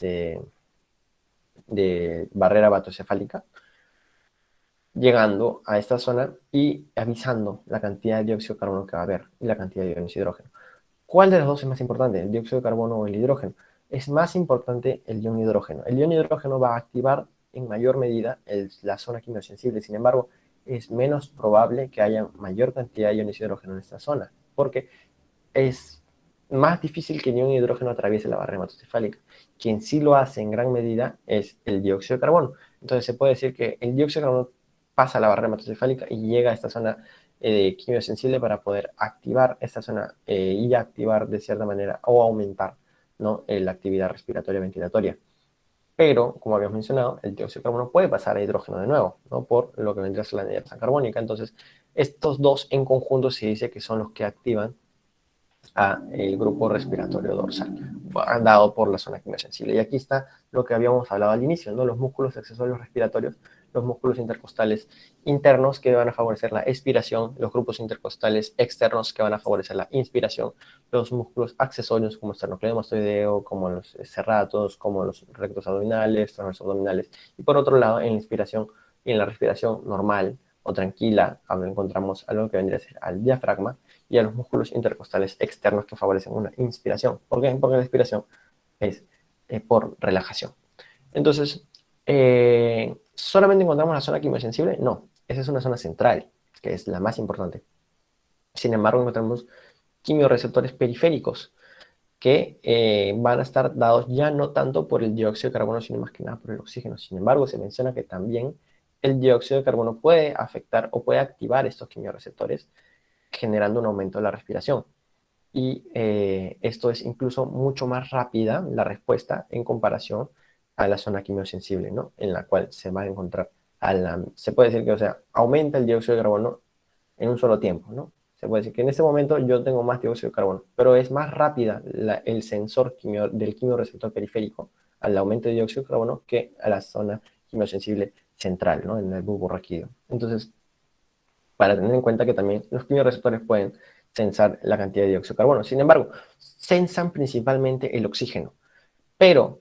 de barrera hematoencefálica, llegando a esta zona y avisando la cantidad de dióxido de carbono que va a haber y la cantidad de iones de hidrógeno. ¿Cuál de los dos es más importante, el dióxido de carbono o el hidrógeno? Es más importante el ion hidrógeno. El ion hidrógeno va a activar en mayor medida la zona quimiosensible. Sin embargo, es menos probable que haya mayor cantidad de iones de hidrógeno en esta zona, porque es más difícil que el ion hidrógeno atraviese la barrera hematoencefálica. Quien sí lo hace en gran medida es el dióxido de carbono. Entonces se puede decir que el dióxido de carbono pasa la barrera hematoencefálica y llega a esta zona quimiosensible para poder activar esta zona y activar de cierta manera o aumentar, ¿no?, la actividad respiratoria ventilatoria. Pero, como habíamos mencionado, el dióxido de carbono puede pasar a hidrógeno de nuevo, ¿no?, por lo que vendría a ser la anhidrasa carbónica. Entonces, estos dos en conjunto se dice que son los que activan a el grupo respiratorio dorsal, dado por la zona quimiosensible. Y aquí está lo que habíamos hablado al inicio, ¿no?, los músculos accesorios respiratorios, los músculos intercostales internos que van a favorecer la expiración, los grupos intercostales externos que van a favorecer la inspiración, los músculos accesorios como el esternocleidomastoideo, como los serratos, como los rectos abdominales, transversos abdominales. Y por otro lado, en la inspiración y en la respiración normal o tranquila, encontramos algo que vendría a ser al diafragma y a los músculos intercostales externos que favorecen una inspiración. ¿Por qué? Porque la inspiración es por relajación. Entonces, ¿solamente encontramos la zona quimiosensible? No, esa es una zona central, que es la más importante. Sin embargo, encontramos quimiorreceptores periféricos, que van a estar dados ya no tanto por el dióxido de carbono, sino más que nada por el oxígeno. Sin embargo, se menciona que también el dióxido de carbono puede afectar o puede activar estos quimiorreceptores, generando un aumento de la respiración. Y esto es incluso mucho más rápida la respuesta en comparación a la zona quimiosensible, ¿no?, en la cual se va a encontrar, se puede decir que, o sea, aumenta el dióxido de carbono en un solo tiempo, ¿no? Se puede decir que en este momento yo tengo más dióxido de carbono, pero es más rápida el sensor del quimiorreceptor periférico al aumento de dióxido de carbono que a la zona quimiosensible central, ¿no?, en el bulbo raquídeo. Entonces, para tener en cuenta que también los quimiorreceptores pueden sensar la cantidad de dióxido de carbono. Sin embargo, sensan principalmente el oxígeno, pero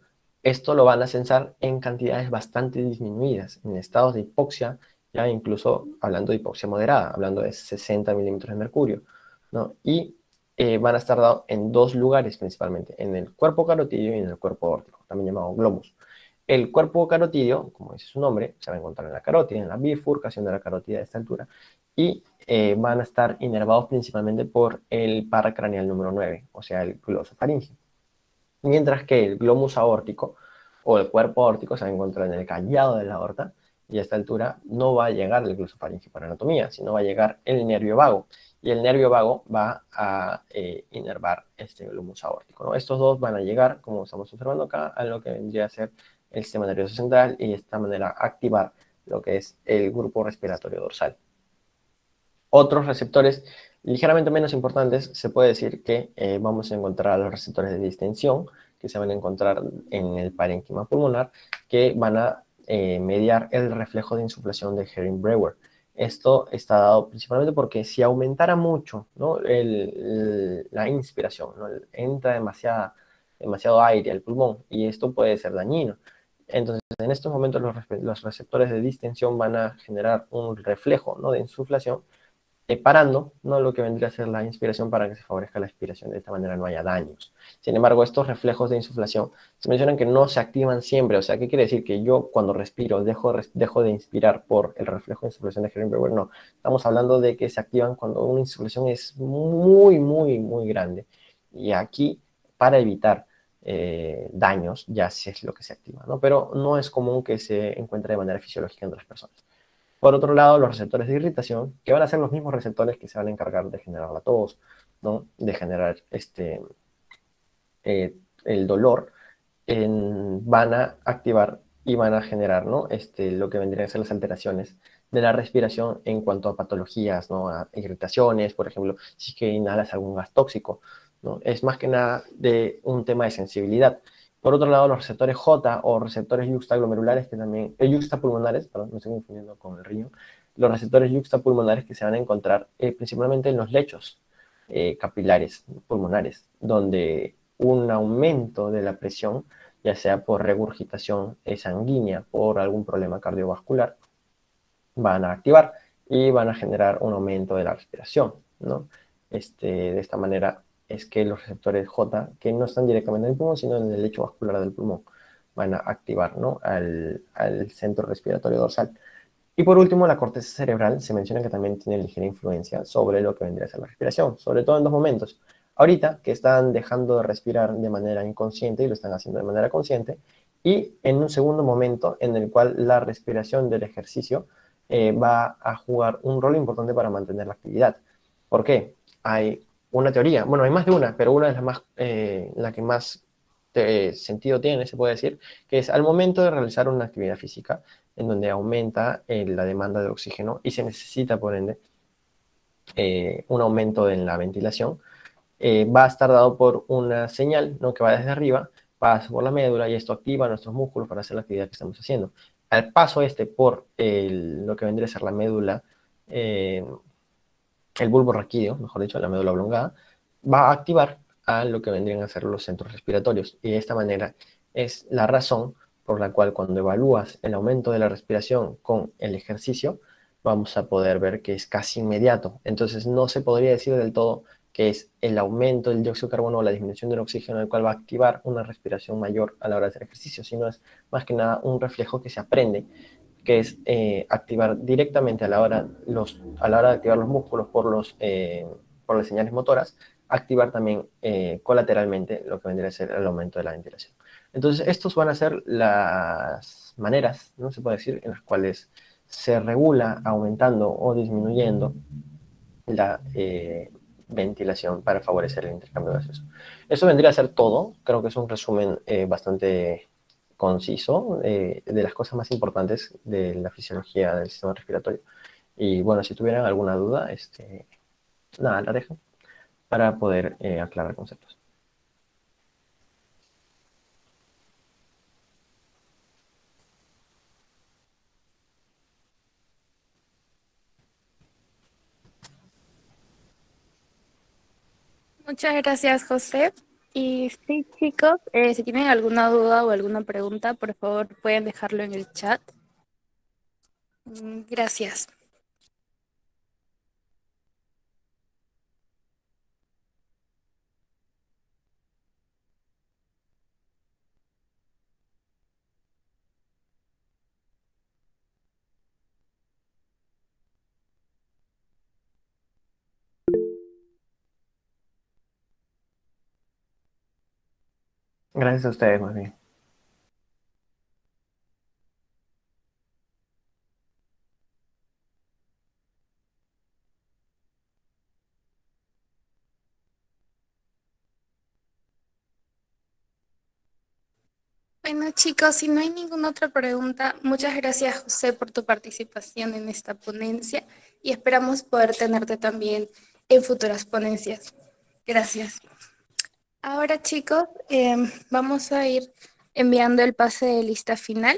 Esto lo van a censar en cantidades bastante disminuidas, en estados de hipoxia, ya incluso hablando de hipoxia moderada, hablando de 60 milímetros de mercurio, ¿no? Y van a estar dados en dos lugares principalmente, en el cuerpo carotidio y en el cuerpo aórtico, también llamado glomus. El cuerpo carotidio, como dice su nombre, se va a encontrar en la carótida, en la bifurcación de la carótida de esta altura, y van a estar inervados principalmente por el paracraneal número 9, o sea, el glosofaringeo. Mientras que el glomus aórtico o el cuerpo aórtico se va a encontrar en el callado de la aorta, y a esta altura no va a llegar el glosofaringeo para anatomía, sino va a llegar el nervio vago, y el nervio vago va a inervar este glomus aórtico, ¿no? Estos dos van a llegar, como estamos observando acá, a lo que vendría a ser el sistema nervioso central, y de esta manera activar lo que es el grupo respiratorio dorsal. Otros receptores ligeramente menos importantes, se puede decir que vamos a encontrar los receptores de distensión, que se van a encontrar en el parénquima pulmonar, que van a mediar el reflejo de insuflación de Hering-Breuer. Esto está dado principalmente porque si aumentara mucho, ¿no?, la inspiración, ¿no?, entra demasiado aire al pulmón, y esto puede ser dañino. Entonces, en estos momentos los receptores de distensión van a generar un reflejo, ¿no?, de insuflación, parando, ¿no?, lo que vendría a ser la inspiración para que se favorezca la expiración. De esta manera no haya daños. Sin embargo, estos reflejos de insuflación se mencionan que no se activan siempre. O sea, ¿qué quiere decir? Que yo cuando respiro dejo de inspirar por el reflejo de insuflación de Hering-Breuer. No, estamos hablando de que se activan cuando una insuflación es muy, muy, muy grande. Y aquí, para evitar daños, ya sí es lo que se activa, ¿no? Pero no es común que se encuentre de manera fisiológica entre las personas. Por otro lado, los receptores de irritación, que van a ser los mismos receptores que se van a encargar de generar la tos, ¿no?, de generar el dolor, van a activar y van a generar, ¿no?, lo que vendrían a ser las alteraciones de la respiración en cuanto a patologías, ¿no?, a irritaciones, por ejemplo, si es que inhalas algún gas tóxico, ¿no? Es más que nada de un tema de sensibilidad. Por otro lado, los receptores J o receptores yuxtaglomerulares, que también, yuxtapulmonares, perdón, me estoy confundiendo con el riñón, los receptores yuxtapulmonares que se van a encontrar principalmente en los lechos capilares pulmonares, donde un aumento de la presión, ya sea por regurgitación sanguínea, por algún problema cardiovascular, van a activar y van a generar un aumento de la respiración, ¿no? De esta manera es que los receptores J, que no están directamente en el pulmón, sino en el lecho vascular del pulmón, van a activar, ¿no?, al centro respiratorio dorsal. Y por último, la corteza cerebral se menciona que también tiene ligera influencia sobre lo que vendría a ser la respiración, sobre todo en dos momentos. Ahorita, que están dejando de respirar de manera inconsciente y lo están haciendo de manera consciente, y en un segundo momento en el cual la respiración del ejercicio va a jugar un rol importante para mantener la actividad. ¿Por qué? Hay una teoría, bueno, hay más de una, pero una de las más, la que más sentido tiene, se puede decir, que es al momento de realizar una actividad física, en donde aumenta la demanda de oxígeno y se necesita, por ende, un aumento en la ventilación, va a estar dado por una señal, ¿no?, que va desde arriba, pasa por la médula, y esto activa nuestros músculos para hacer la actividad que estamos haciendo. Al paso por lo que vendría a ser la médula, el bulbo raquídeo, mejor dicho, la médula oblongada, va a activar a lo que vendrían a ser los centros respiratorios. Y de esta manera es la razón por la cual cuando evalúas el aumento de la respiración con el ejercicio, vamos a poder ver que es casi inmediato. Entonces no se podría decir del todo que es el aumento del dióxido de carbono o la disminución del oxígeno el cual va a activar una respiración mayor a la hora de hacer ejercicio, sino es más que nada un reflejo que se aprende, que es activar directamente a la hora de activar los músculos por las señales motoras, activar también colateralmente lo que vendría a ser el aumento de la ventilación. Entonces, estos van a ser las maneras, ¿no?, se puede decir, en las cuales se regula aumentando o disminuyendo la ventilación para favorecer el intercambio gaseoso. Eso vendría a ser todo. Creo que es un resumen bastante conciso de las cosas más importantes de la fisiología del sistema respiratorio. Y bueno, si tuvieran alguna duda, nada, la dejo para poder aclarar conceptos. Muchas gracias, José. Y sí, chicos, si tienen alguna duda o alguna pregunta, por favor pueden dejarlo en el chat. Gracias. Gracias a ustedes, más bien. Bueno, chicos, si no hay ninguna otra pregunta, muchas gracias, José, por tu participación en esta ponencia y esperamos poder tenerte también en futuras ponencias. Gracias. Ahora, chicos, vamos a ir enviando el pase de lista final.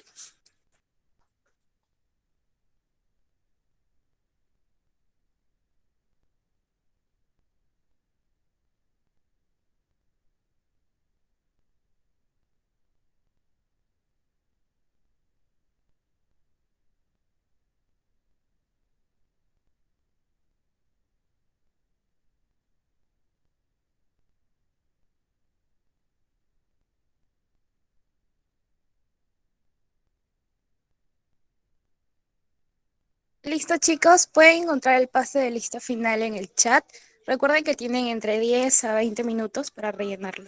Listo, chicos, pueden encontrar el pase de lista final en el chat. Recuerden que tienen entre 10 a 20 minutos para rellenarlo.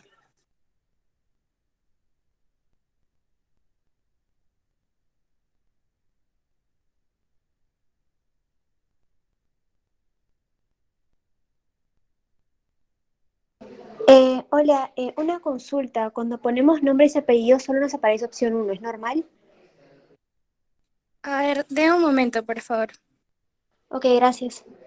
Hola, una consulta. Cuando ponemos nombres y apellidos solo nos aparece opción uno, ¿es normal? A ver, den un momento, por favor. Ok, gracias.